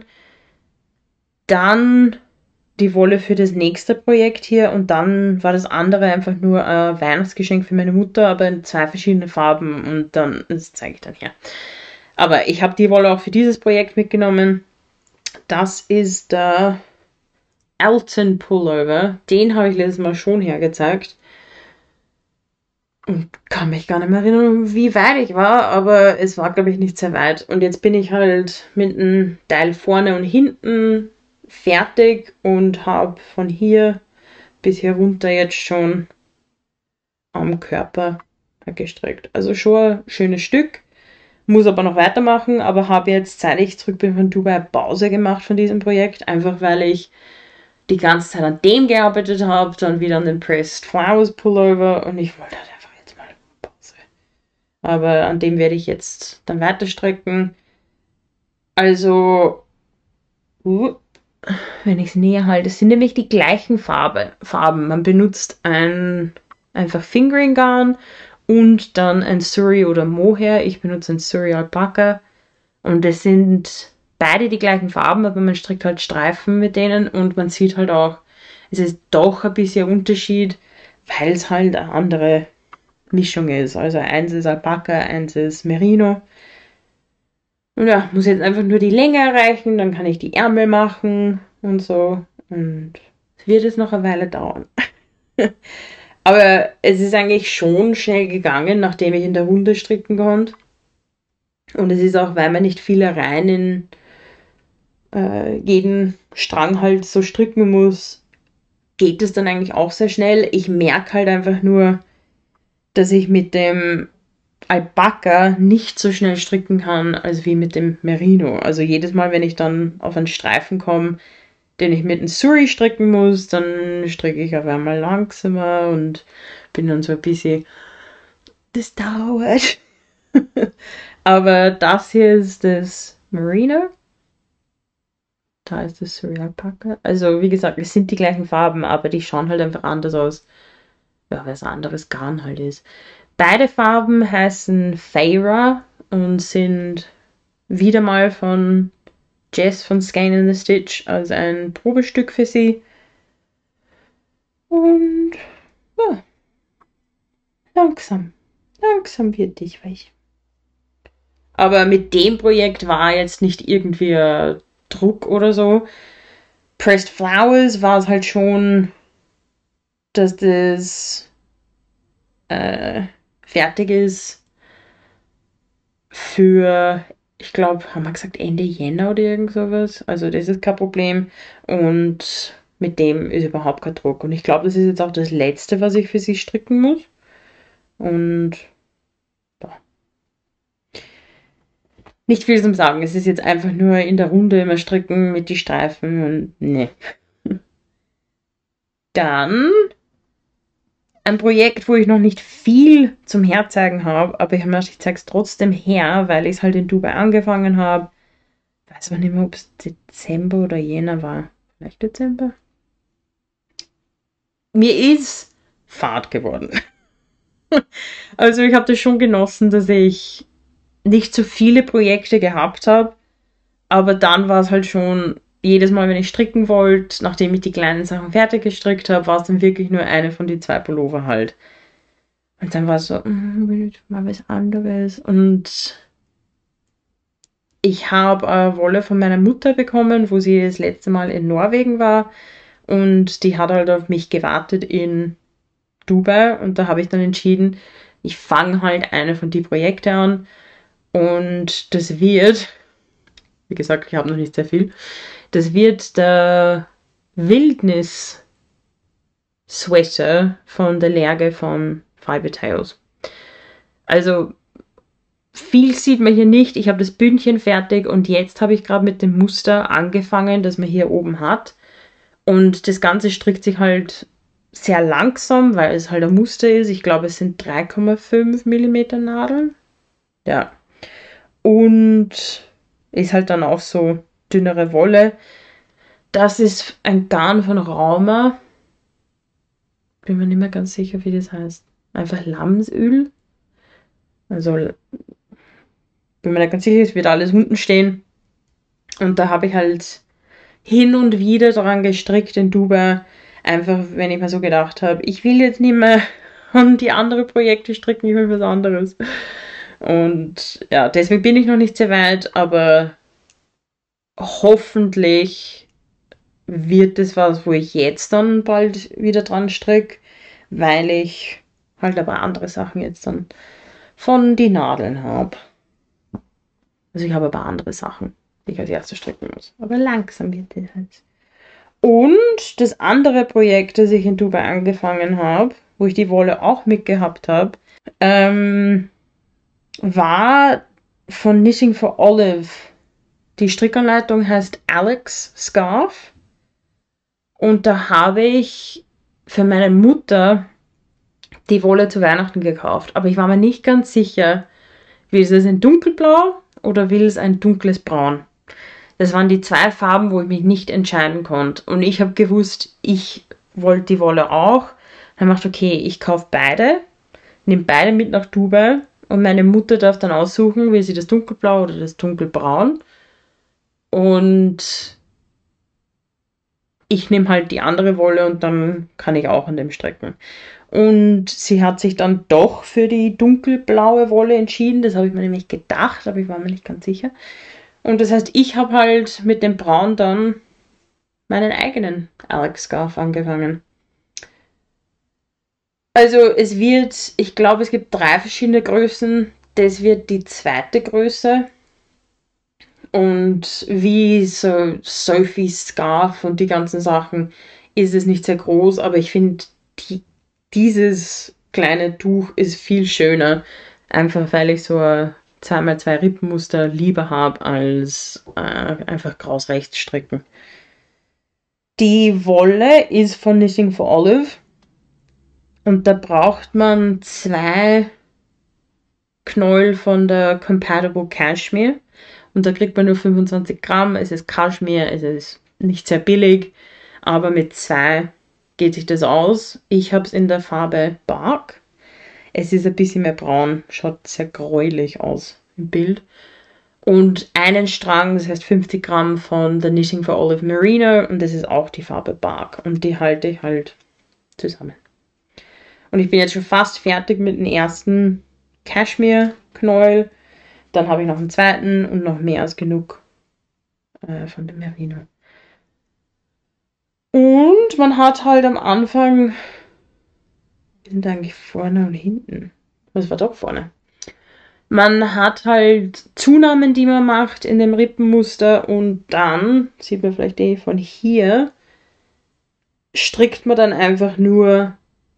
Dann die Wolle für das nächste Projekt hier und dann war das andere einfach nur ein Weihnachtsgeschenk für meine Mutter, aber in zwei verschiedenen Farben und dann, das zeige ich dann hier. Aber ich habe die Wolle auch für dieses Projekt mitgenommen. Das ist der Elton Pullover. Den habe ich letztes Mal schon hergezeigt. Und kann mich gar nicht mehr erinnern, wie weit ich war, aber es war, glaube ich, nicht sehr weit. Und jetzt bin ich halt mit dem Teil vorne und hinten fertig und habe von hier bis hier runter jetzt schon am Körper gestrickt. Also schon ein schönes Stück. Muss aber noch weitermachen, aber habe jetzt, seit ich zurück bin von Dubai, Pause gemacht von diesem Projekt, einfach weil ich die ganze Zeit an dem gearbeitet habe, dann wieder an den Pressed Flowers Pullover und ich wollte halt einfach jetzt mal Pause. Aber an dem werde ich jetzt dann weiter stricken. Also, uh, wenn ich es näher halte, es sind nämlich die gleichen Farbe, Farben. Man benutzt ein einfach Fingering Garn und dann ein Surrey oder Mohair. Ich benutze ein Surrey Alpaca und es sind beide die gleichen Farben, aber man strickt halt Streifen mit denen und man sieht halt auch, es ist doch ein bisschen Unterschied, weil es halt eine andere Mischung ist. Also eins ist Alpaca, eins ist Merino. Und ja, muss jetzt einfach nur die Länge erreichen, dann kann ich die Ärmel machen und so. Und es wird jetzt noch eine Weile dauern. Aber es ist eigentlich schon schnell gegangen, nachdem ich in der Runde stricken konnte. Und es ist auch, weil man nicht viele Reihen in äh, jeden Strang halt so stricken muss, geht es dann eigentlich auch sehr schnell. Ich merke halt einfach nur, dass ich mit dem Alpaca nicht so schnell stricken kann, als wie mit dem Merino. Also jedes Mal, wenn ich dann auf einen Streifen komme, den ich mit einem Surrey stricken muss, dann stricke ich auf einmal langsamer und bin dann so ein bisschen, das dauert. Aber das hier ist das Merino. Da ist das Surrey Alpaca. Also wie gesagt, es sind die gleichen Farben, aber die schauen halt einfach anders aus. Ja, weil es ein anderes Garn halt ist. Beide Farben heißen Feyre und sind wieder mal von Jess von Skein and the Stitch als ein Probestück für sie. Und ja, langsam, langsam wird ich weich. Aber mit dem Projekt war jetzt nicht irgendwie ein Druck oder so. Pressed Flowers war es halt schon, dass das äh, fertig ist für, ich glaube, haben wir gesagt Ende Jänner oder irgend sowas. Also das ist kein Problem und mit dem ist überhaupt kein Druck. Und ich glaube, das ist jetzt auch das Letzte, was ich für sie stricken muss. Und ja. Nicht viel zum Sagen. Es ist jetzt einfach nur in der Runde immer stricken mit die Streifen und ne. Dann ein Projekt, wo ich noch nicht viel zum Herzeigen habe, aber ich habe mir gedacht, ich zeige es trotzdem her, weil ich es halt in Dubai angefangen habe. Weiß man nicht mehr, ob es Dezember oder Jänner war. Vielleicht Dezember? Mir ist fad geworden. Also ich habe das schon genossen, dass ich nicht so viele Projekte gehabt habe, aber dann war es halt schon jedes Mal, wenn ich stricken wollte, nachdem ich die kleinen Sachen fertig gestrickt habe, war es dann wirklich nur eine von die zwei Pullover halt. Und dann war es so, mm, will ich mal was anderes. Und ich habe eine Wolle von meiner Mutter bekommen, wo sie das letzte Mal in Norwegen war. Und die hat halt auf mich gewartet in Dubai. Und da habe ich dann entschieden, ich fange halt eine von die Projekte an. Und das wird, wie gesagt, ich habe noch nicht sehr viel, das wird der Wildnis-Sweater von der Lerge von Fiber Tales. Also viel sieht man hier nicht. Ich habe das Bündchen fertig und jetzt habe ich gerade mit dem Muster angefangen, das man hier oben hat. Und das Ganze strickt sich halt sehr langsam, weil es halt ein Muster ist. Ich glaube, es sind drei Komma fünf Millimeter Nadeln. Ja. Und ist halt dann auch so dünnere Wolle. Das ist ein Garn von Rauma. Bin mir nicht mehr ganz sicher, wie das heißt. Einfach Lammsöl. Also, bin mir nicht ganz sicher, es wird alles unten stehen. Und da habe ich halt hin und wieder dran gestrickt in Dubai. Einfach, wenn ich mir so gedacht habe, ich will jetzt nicht mehr an die anderen Projekte stricken, ich will was anderes. Und ja, deswegen bin ich noch nicht sehr weit, aber hoffentlich wird es was, wo ich jetzt dann bald wieder dran stricke, weil ich halt aber andere Sachen jetzt dann von die Nadeln habe. Also ich habe aber andere Sachen, die ich als erstes stricken muss. Aber langsam wird das halt. Und das andere Projekt, das ich in Dubai angefangen habe, wo ich die Wolle auch mitgehabt habe, ähm, war von Knitting for Olive. Die Strickanleitung heißt Alex Scarf. Und da habe ich für meine Mutter die Wolle zu Weihnachten gekauft. Aber ich war mir nicht ganz sicher, will sie es in dunkelblau oder will es ein dunkles Braun. Das waren die zwei Farben, wo ich mich nicht entscheiden konnte. Und ich habe gewusst, ich wollte die Wolle auch. Dann habe ich gedacht, okay, ich kaufe beide. nehme beide mit nach Dubai und meine Mutter darf dann aussuchen, will sie das dunkelblau oder das dunkelbraun. Und ich nehme halt die andere Wolle und dann kann ich auch an dem stricken. Und sie hat sich dann doch für die dunkelblaue Wolle entschieden. Das habe ich mir nämlich gedacht, aber ich war mir nicht ganz sicher. Und das heißt, ich habe halt mit dem Braun dann meinen eigenen Alex Scarf angefangen. Also es wird, ich glaube, es gibt drei verschiedene Größen. Das wird die zweite Größe. Und wie so Sophie's Scarf und die ganzen Sachen ist es nicht sehr groß, aber ich finde, die, dieses kleine Tuch ist viel schöner. Einfach weil ich so ein zwei mal zwei Rippenmuster lieber habe als äh, einfach kraus rechts stricken. Die Wolle ist von Knitting for Olive und da braucht man zwei Knäuel von der Compatible Cashmere und da kriegt man nur fünfundzwanzig Gramm. Es ist Kaschmir, es ist nicht sehr billig, aber mit zwei geht sich das aus. Ich habe es in der Farbe Bark. Es ist ein bisschen mehr braun, schaut sehr gräulich aus im Bild. Und einen Strang, das heißt fünfzig Gramm von der Knitting for Olive Merino und das ist auch die Farbe Bark und die halte ich halt zusammen. Und ich bin jetzt schon fast fertig mit dem ersten Cashmere-Knäuel. Dann habe ich noch einen zweiten und noch mehr als genug äh, von dem Merino. Und man hat halt am Anfang, wir sind eigentlich vorne und hinten. Was war doch vorne? Man hat halt Zunahmen, die man macht in dem Rippenmuster und dann, sieht man vielleicht eh von hier, strickt man dann einfach nur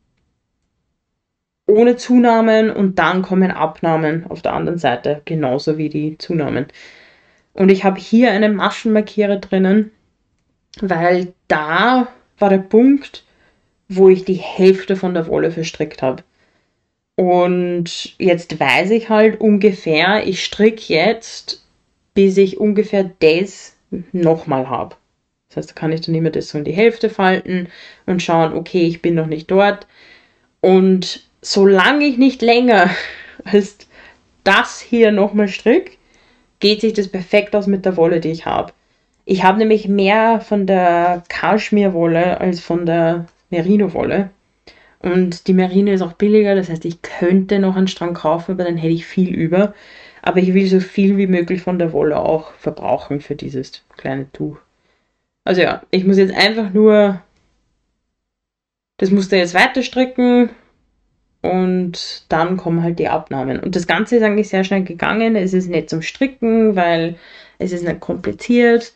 ohne Zunahmen und dann kommen Abnahmen auf der anderen Seite, genauso wie die Zunahmen. Und ich habe hier einen Maschenmarkierer drinnen, weil da war der Punkt, wo ich die Hälfte von der Wolle verstrickt habe. Und jetzt weiß ich halt ungefähr, ich stricke jetzt, bis ich ungefähr das nochmal habe. Das heißt, da kann ich dann immer das so in die Hälfte falten und schauen, okay, ich bin noch nicht dort. Und solange ich nicht länger als das hier nochmal stricke, geht sich das perfekt aus mit der Wolle, die ich habe. Ich habe nämlich mehr von der Kaschmirwolle als von der Merino-Wolle. Und die Merino ist auch billiger, das heißt, ich könnte noch einen Strang kaufen, aber dann hätte ich viel über. Aber ich will so viel wie möglich von der Wolle auch verbrauchen für dieses kleine Tuch. Also ja, ich muss jetzt einfach nur das Muster jetzt weiter stricken und dann kommen halt die Abnahmen. Und das Ganze ist eigentlich sehr schnell gegangen. Es ist nicht zum Stricken, weil es ist nicht kompliziert.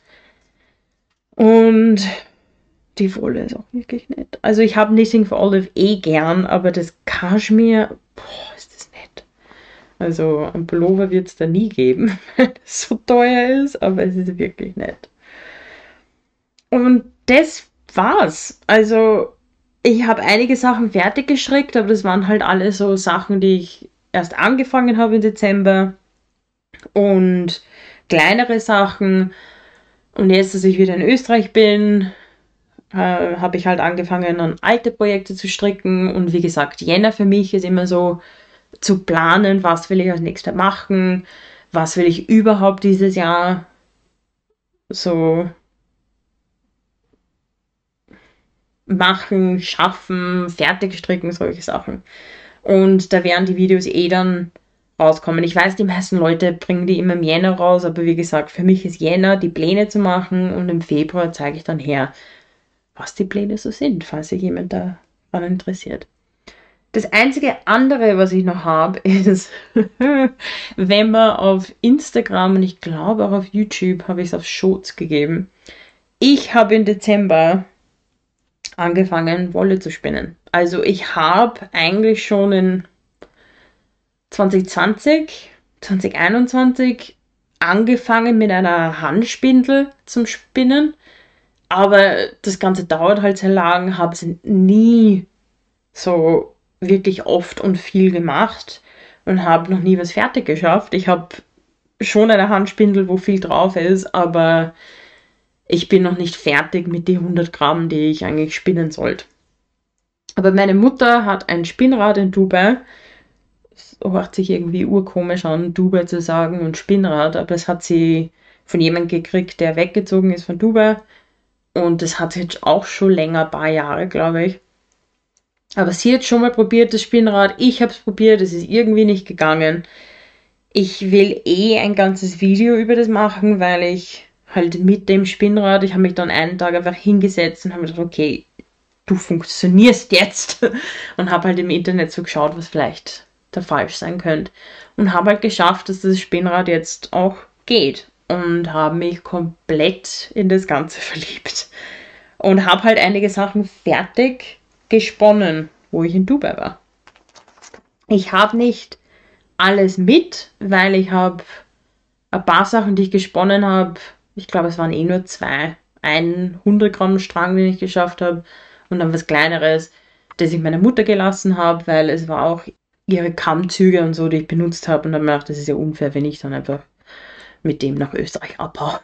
Und die Wolle ist auch wirklich nett. Also ich habe Knitting for Olive eh gern, aber das Kaschmir, boah, ist das nett. Also ein Pullover wird es da nie geben, weil das so teuer ist, aber es ist wirklich nett. Und das war's. Also ich habe einige Sachen fertig gestrickt, aber das waren halt alle so Sachen, die ich erst angefangen habe im Dezember. Und kleinere Sachen. Und jetzt, dass ich wieder in Österreich bin, äh, habe ich halt angefangen, an alte Projekte zu stricken. Und wie gesagt, Jänner für mich ist immer so zu planen, was will ich als nächstes machen, was will ich überhaupt dieses Jahr so machen, schaffen, fertig stricken, solche Sachen. Und da werden die Videos eh dann rauskommen. Ich weiß, die meisten Leute bringen die immer im Jänner raus, aber wie gesagt, für mich ist Jänner, die Pläne zu machen und im Februar zeige ich dann her, was die Pläne so sind, falls sich jemand daran interessiert. Das einzige andere, was ich noch habe, ist, wenn man auf Instagram und ich glaube auch auf YouTube habe ich es auf Shorts gegeben. Ich habe im Dezember angefangen, Wolle zu spinnen. Also ich habe eigentlich schon in zwanzig zwanzig, zwanzig einundzwanzig angefangen mit einer Handspindel zum Spinnen, aber das Ganze dauert halt sehr lang, habe es nie so wirklich oft und viel gemacht und habe noch nie was fertig geschafft. Ich habe schon eine Handspindel, wo viel drauf ist, aber ich bin noch nicht fertig mit den hundert Gramm, die ich eigentlich spinnen sollte. Aber meine Mutter hat ein Spinnrad in Dubai es hört sich irgendwie urkomisch an, Dubai zu sagen und Spinnrad, aber das hat sie von jemandem gekriegt, der weggezogen ist von Dubai. Und das hat sie jetzt auch schon länger, ein paar Jahre, glaube ich. Aber sie hat schon mal probiert, das Spinnrad. Ich habe es probiert, es ist irgendwie nicht gegangen. Ich will eh ein ganzes Video über das machen, weil ich halt mit dem Spinnrad, ich habe mich dann einen Tag einfach hingesetzt und habe mir gedacht, okay, du funktionierst jetzt. Und habe halt im Internet so geschaut, was vielleicht da falsch sein könnte. Und habe halt geschafft, dass das Spinnrad jetzt auch geht. Und habe mich komplett in das Ganze verliebt. Und habe halt einige Sachen fertig gesponnen, wo ich in Dubai war. Ich habe nicht alles mit, weil ich habe ein paar Sachen, die ich gesponnen habe, ich glaube, es waren eh nur zwei. Ein hundert Gramm Strang, den ich geschafft habe, und dann was Kleineres, das ich meiner Mutter gelassen habe, weil es war auch ihre Kammzüge und so, die ich benutzt habe. Und dann habe ich gedacht, das ist ja unfair, wenn ich dann einfach mit dem nach Österreich abhaue.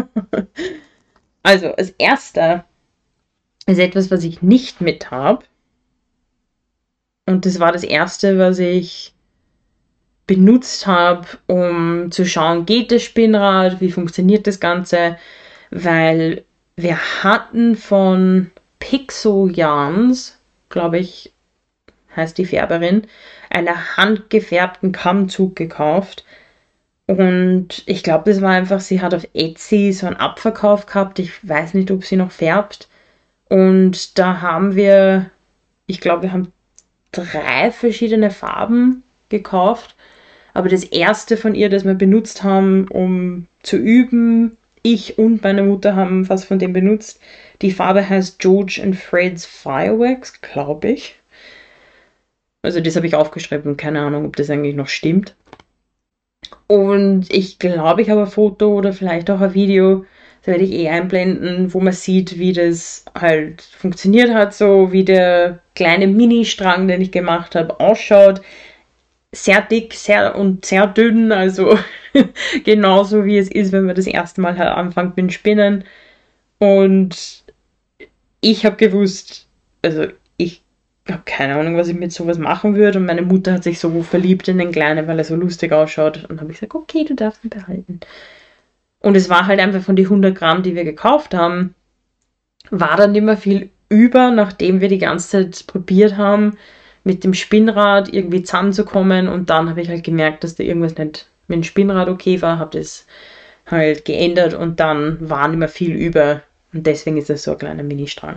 Also, das erste ist etwas, was ich nicht mit habe. Und das war das erste, was ich benutzt habe, um zu schauen, geht das Spinnrad, wie funktioniert das Ganze, weil wir hatten von Pixo Yarns, glaube ich, heißt die Färberin, einen handgefärbten Kammzug gekauft. Und ich glaube, das war einfach, sie hat auf Etsy so einen Abverkauf gehabt. Ich weiß nicht, ob sie noch färbt. Und da haben wir, ich glaube, wir haben drei verschiedene Farben gekauft. Aber das erste von ihr, das wir benutzt haben, um zu üben, ich und meine Mutter haben was von dem benutzt. Die Farbe heißt George and Fred's Fireworks, glaube ich. Also das habe ich aufgeschrieben, keine Ahnung, ob das eigentlich noch stimmt. Und ich glaube, ich habe ein Foto oder vielleicht auch ein Video, das werde ich eh einblenden, wo man sieht, wie das halt funktioniert hat, so wie der kleine Mini-Strang, den ich gemacht habe, ausschaut. Sehr dick, sehr und sehr dünn, also genauso wie es ist, wenn man das erste Mal halt anfängt mit dem Spinnen. Und ich habe gewusst, also ich habe keine Ahnung, was ich mit sowas machen würde. Und meine Mutter hat sich so verliebt in den Kleinen, weil er so lustig ausschaut. Und habe ich gesagt, okay, du darfst ihn behalten. Und es war halt einfach von den hundert Gramm, die wir gekauft haben, war dann nicht mehr viel über, nachdem wir die ganze Zeit probiert haben, mit dem Spinnrad irgendwie zusammenzukommen. Und dann habe ich halt gemerkt, dass da irgendwas nicht mit dem Spinnrad okay war, habe das halt geändert und dann war nicht mehr viel über. Und deswegen ist das so ein kleiner Mini-Strang.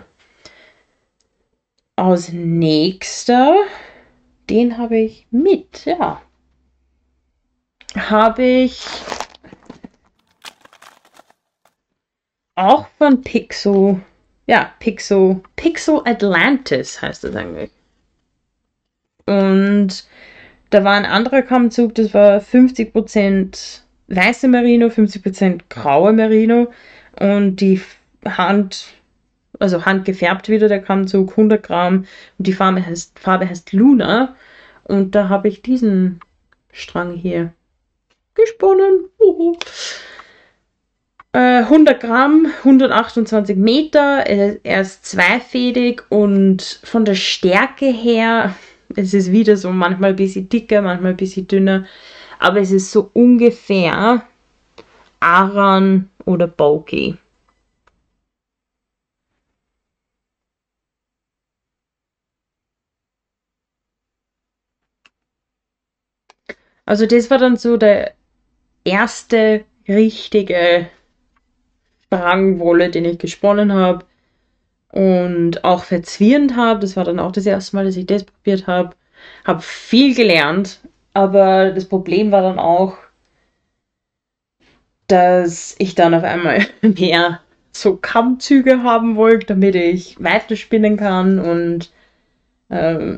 Als nächster, den habe ich mit, ja, habe ich auch von Pixo, ja, Pixo, Pixo Atlantis heißt das eigentlich. Und da war ein anderer Kammzug, das war fünfzig Prozent weiße Merino, fünfzig Prozent graue Merino und die Hand, also handgefärbt wieder der Kammzug, hundert Gramm, und die Farbe heißt, Farbe heißt Luna, und da habe ich diesen Strang hier gesponnen. Uhu. Äh, hundert Gramm, hundertachtundzwanzig Meter, er ist zweifädig und von der Stärke her, es ist wieder so manchmal ein bisschen dicker, manchmal ein bisschen dünner, aber es ist so ungefähr Aran oder Boki. Also das war dann so der erste richtige Strangwolle, den ich gesponnen habe und auch verzwirnt habe. Das war dann auch das erste Mal, dass ich das probiert habe. Habe viel gelernt, aber das Problem war dann auch, dass ich dann auf einmal mehr so Kammzüge haben wollte, damit ich weiter spinnen kann, und ähm,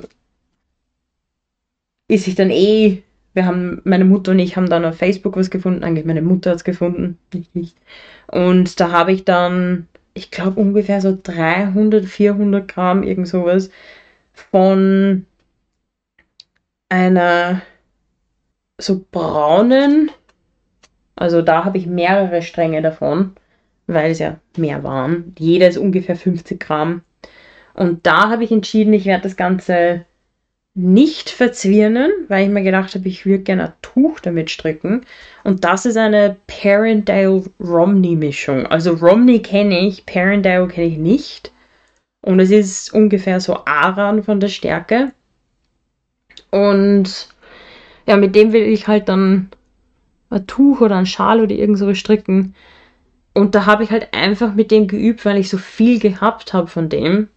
ist sich dann eh, wir haben, meine Mutter und ich haben dann auf Facebook was gefunden, eigentlich meine Mutter hat es gefunden, nicht ich. Und da habe ich dann, ich glaube ungefähr so dreihundert, vierhundert Gramm, irgend sowas, von einer so braunen, also da habe ich mehrere Stränge davon, weil es ja mehr waren. Jeder ist ungefähr fünfzig Gramm. Und da habe ich entschieden, ich werde das Ganze nicht verzwirnen, weil ich mir gedacht habe, ich würde gerne ein Tuch damit stricken. Und das ist eine Parendale-Romney-Mischung. Also Romney kenne ich, Parendale kenne ich nicht. Und es ist ungefähr so Aran von der Stärke. Und ja, mit dem will ich halt dann ein Tuch oder ein Schal oder irgend so stricken. Und da habe ich halt einfach mit dem geübt, weil ich so viel gehabt habe von dem,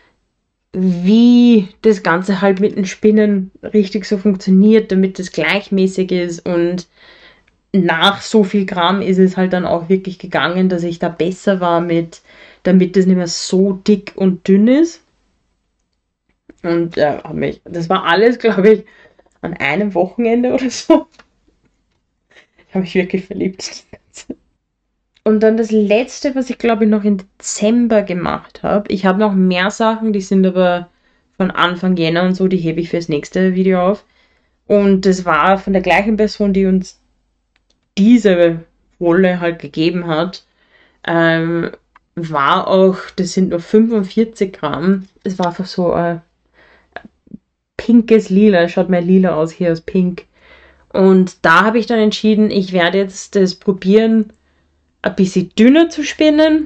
wie das Ganze halt mit dem Spinnen richtig so funktioniert, damit es gleichmäßig ist. Und nach so viel Gramm ist es halt dann auch wirklich gegangen, dass ich da besser war mit, damit es nicht mehr so dick und dünn ist. Und ja, hab mich, das war alles, glaube ich, an einem Wochenende oder so. Ich habe mich wirklich verliebt. Und dann das letzte, was ich glaube ich noch im Dezember gemacht habe. Ich habe noch mehr Sachen, die sind aber von Anfang Jänner und so, die hebe ich fürs nächste Video auf. Und das war von der gleichen Person, die uns diese Wolle halt gegeben hat. Ähm, war auch, das sind nur fünfundvierzig Gramm. Es war einfach so ein pinkes Lila, schaut mehr lila aus hier als pink. Und da habe ich dann entschieden, ich werde jetzt das probieren, ein bisschen dünner zu spinnen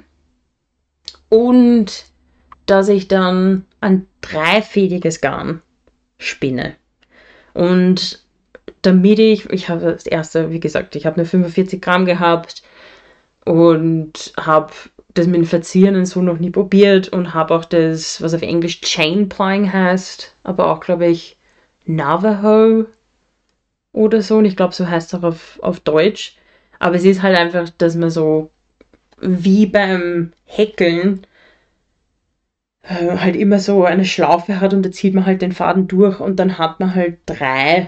und dass ich dann ein dreifädiges Garn spinne. Und damit ich, ich habe das erste, wie gesagt, ich habe nur fünfundvierzig Gramm gehabt und habe das mit dem Verzieren und so noch nie probiert und habe auch das, was auf Englisch Chain Plying heißt, aber auch, glaube ich, Navajo oder so. Und ich glaube, so heißt es auch auf, auf Deutsch. Aber es ist halt einfach, dass man so wie beim Häkeln äh, halt immer so eine Schlaufe hat und da zieht man halt den Faden durch und dann hat man halt drei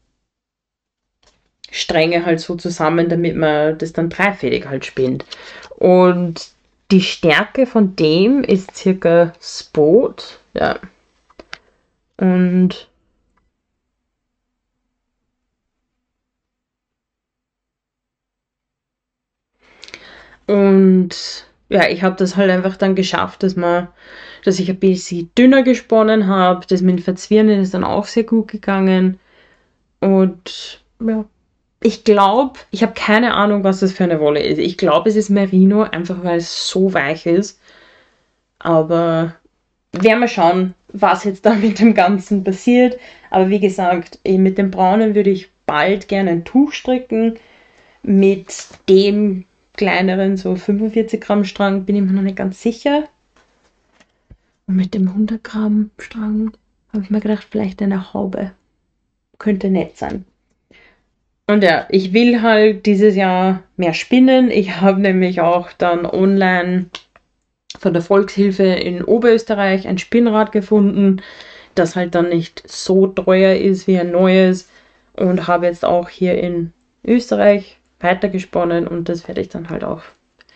Stränge halt so zusammen, damit man das dann dreifädig halt spinnt. Und die Stärke von dem ist circa Spot. Ja. Und Und ja, ich habe das halt einfach dann geschafft, dass man, dass ich ein bisschen dünner gesponnen habe. Das mit dem Verzwirnen ist dann auch sehr gut gegangen. Und ja, ich glaube, ich habe keine Ahnung, was das für eine Wolle ist. Ich glaube, es ist Merino, einfach weil es so weich ist. Aber werden wir schauen, was jetzt da mit dem Ganzen passiert. Aber wie gesagt, mit dem Braunen würde ich bald gerne ein Tuch stricken. Mit dem kleineren, so fünfundvierzig Gramm Strang, bin ich mir noch nicht ganz sicher. Und mit dem hundert Gramm Strang habe ich mir gedacht, vielleicht eine Haube. Könnte nett sein. Und ja, ich will halt dieses Jahr mehr spinnen. Ich habe nämlich auch dann online von der Volkshilfe in Oberösterreich ein Spinnrad gefunden, das halt dann nicht so teuer ist wie ein neues. Und habe jetzt auch hier in Österreich weitergesponnen und das werde ich dann halt auch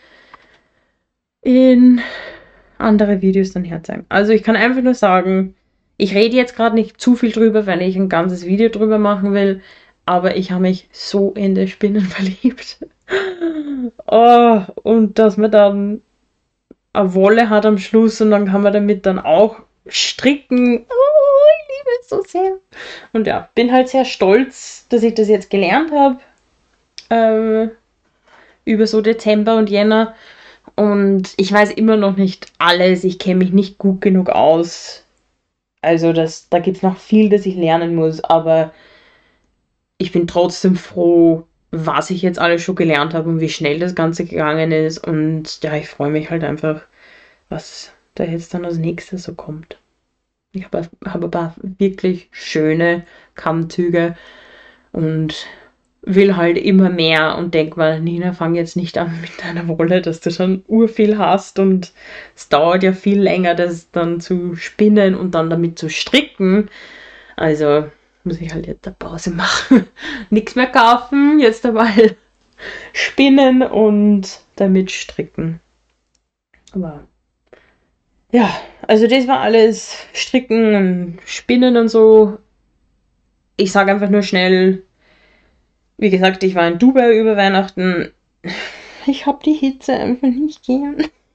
in andere Videos dann herzeigen. Also ich kann einfach nur sagen, ich rede jetzt gerade nicht zu viel drüber, weil ich ein ganzes Video drüber machen will, aber ich habe mich so in das Spinnen verliebt. Oh, und dass man dann eine Wolle hat am Schluss und dann kann man damit dann auch stricken. Oh, ich liebe es so sehr. Und ja, bin halt sehr stolz, dass ich das jetzt gelernt habe. Äh, über so Dezember und Jänner. Und ich weiß immer noch nicht alles. Ich kenne mich nicht gut genug aus. Also das, da gibt es noch viel, das ich lernen muss. Aber ich bin trotzdem froh, was ich jetzt alles schon gelernt habe und wie schnell das Ganze gegangen ist. Und ja, ich freue mich halt einfach, was da jetzt dann als nächstes so kommt. Ich habe hab ein paar wirklich schöne Kammzüge und will halt immer mehr und denk mal, Nina, fang jetzt nicht an mit deiner Wolle, dass du schon urviel hast und es dauert ja viel länger, das dann zu spinnen und dann damit zu stricken. Also muss ich halt jetzt eine Pause machen. Nichts mehr kaufen, jetzt dabei spinnen und damit stricken. Aber ja, also das war alles Stricken und Spinnen und so. Ich sage einfach nur schnell, wie gesagt, ich war in Dubai über Weihnachten. Ich habe die Hitze einfach nicht gern.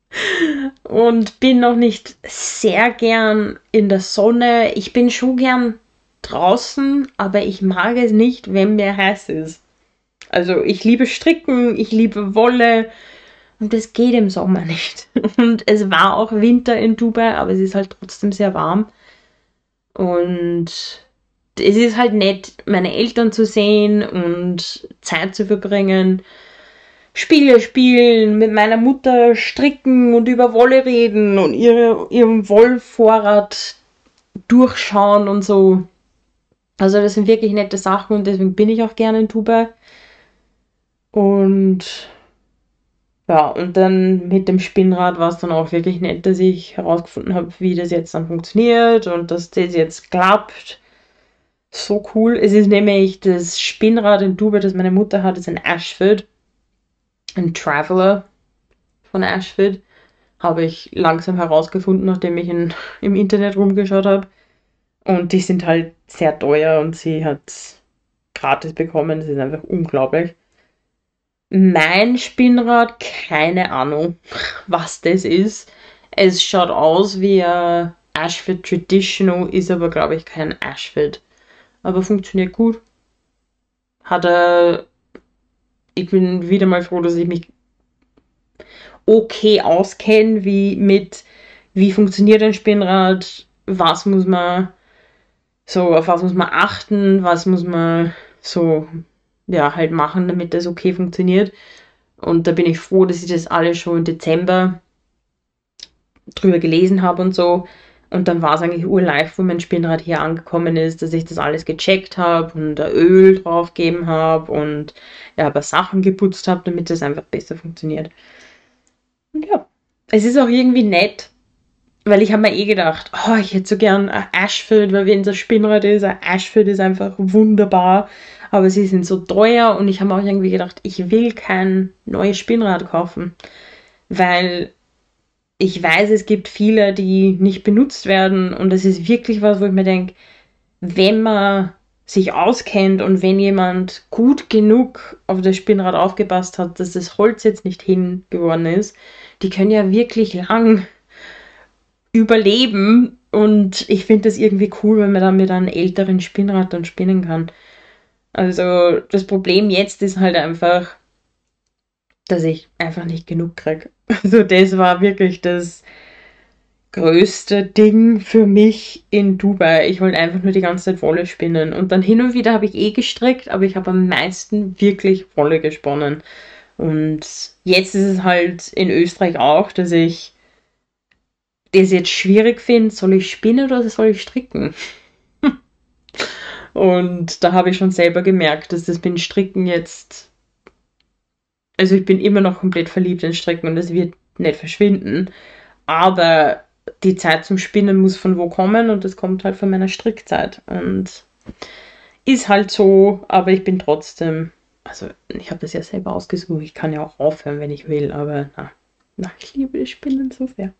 Und bin noch nicht sehr gern in der Sonne. Ich bin schon gern draußen, aber ich mag es nicht, wenn mir heiß ist. Also ich liebe Stricken, ich liebe Wolle und das geht im Sommer nicht. Und es war auch Winter in Dubai, aber es ist halt trotzdem sehr warm. Und es ist halt nett, meine Eltern zu sehen und Zeit zu verbringen. Spiele spielen, mit meiner Mutter stricken und über Wolle reden und ihre, ihren Wollvorrat durchschauen und so. Also das sind wirklich nette Sachen und deswegen bin ich auch gerne in Dubai. Und ja, und dann mit dem Spinnrad war es dann auch wirklich nett, dass ich herausgefunden habe, wie das jetzt dann funktioniert und dass das jetzt klappt. So cool. Es ist nämlich das Spinnrad in Dubai, das meine Mutter hat, ist ein Ashford. Ein Traveler von Ashford. Habe ich langsam herausgefunden, nachdem ich in, im Internet rumgeschaut habe. Und die sind halt sehr teuer und sie hat es gratis bekommen. Das ist einfach unglaublich. Mein Spinnrad, keine Ahnung, was das ist. Es schaut aus wie ein Ashford Traditional, ist aber, glaube ich, kein Ashford. Aber funktioniert gut. Hat er. Ich bin wieder mal froh, dass ich mich okay auskenne, wie mit, wie funktioniert ein Spinnrad, was muss man, so, auf was muss man achten, was muss man so, ja, halt machen, damit das okay funktioniert. Und da bin ich froh, dass ich das alles schon im Dezember drüber gelesen habe und so. Und dann war es eigentlich urlive, wo mein Spinnrad hier angekommen ist, dass ich das alles gecheckt habe und da Öl draufgegeben habe und ja, ein paar Sachen geputzt habe, damit das einfach besser funktioniert. Und ja, es ist auch irgendwie nett, weil ich habe mir eh gedacht, oh, ich hätte so gern ein Ashford, weil wenn es ein Spinnrad ist, ein Ashford ist einfach wunderbar, aber sie sind so teuer und ich habe mir auch irgendwie gedacht, ich will kein neues Spinnrad kaufen, weil ich weiß, es gibt viele, die nicht benutzt werden und das ist wirklich was, wo ich mir denke, wenn man sich auskennt und wenn jemand gut genug auf das Spinnrad aufgepasst hat, dass das Holz jetzt nicht hingeworden ist, die können ja wirklich lang überleben und ich finde das irgendwie cool, wenn man dann mit einem älteren Spinnrad dann spinnen kann. Also das Problem jetzt ist halt einfach, dass ich einfach nicht genug kriege. Also das war wirklich das größte Ding für mich in Dubai. Ich wollte einfach nur die ganze Zeit Wolle spinnen. Und dann hin und wieder habe ich eh gestrickt, aber ich habe am meisten wirklich Wolle gesponnen. Und jetzt ist es halt in Österreich auch, dass ich das jetzt schwierig finde, soll ich spinnen oder soll ich stricken? Und da habe ich schon selber gemerkt, dass das mit dem Stricken jetzt, also ich bin immer noch komplett verliebt in Stricken und das wird nicht verschwinden, aber die Zeit zum Spinnen muss von wo kommen und das kommt halt von meiner Strickzeit und ist halt so, aber ich bin trotzdem, also ich habe das ja selber ausgesucht, ich kann ja auch aufhören, wenn ich will, aber na, na ich liebe das Spinnen so sehr.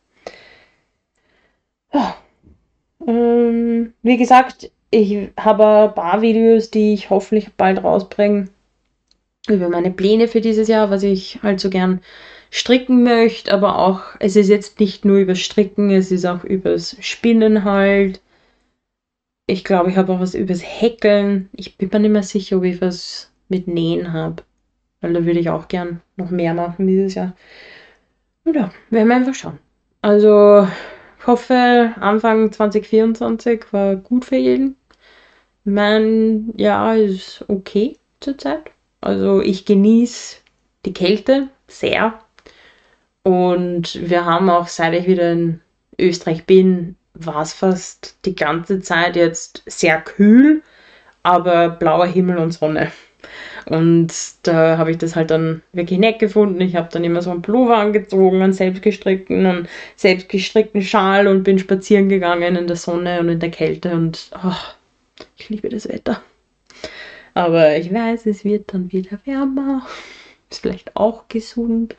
Ja, ähm, wie gesagt, ich habe ein paar Videos, die ich hoffentlich bald rausbringe, über meine Pläne für dieses Jahr, was ich halt so gern stricken möchte, aber auch, es ist jetzt nicht nur übers Stricken, es ist auch übers Spinnen halt. Ich glaube, ich habe auch was übers Häkeln. Ich bin mir nicht mehr sicher, ob ich was mit Nähen habe, weil da würde ich auch gern noch mehr machen dieses Jahr. Und ja, werden wir einfach schauen. Also, ich hoffe, Anfang zwanzig vierundzwanzig war gut für jeden. Mein Jahr ist okay zurzeit. Also ich genieße die Kälte sehr. Und wir haben auch, seit ich wieder in Österreich bin, war es fast die ganze Zeit jetzt sehr kühl, aber blauer Himmel und Sonne. Und da habe ich das halt dann wirklich nett gefunden. Ich habe dann immer so einen Pullover angezogen, einen selbstgestrickten und selbstgestrickten Schal und bin spazieren gegangen in der Sonne und in der Kälte und oh, ich liebe das Wetter. Aber ich weiß, es wird dann wieder wärmer. Ist vielleicht auch gesund.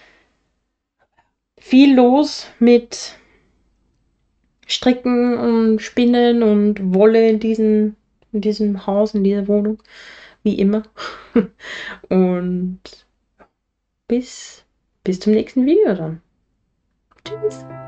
Viel los mit Stricken und Spinnen und Wolle in, diesen, in diesem Haus, in dieser Wohnung. Wie immer. Und bis, bis zum nächsten Video dann. Tschüss.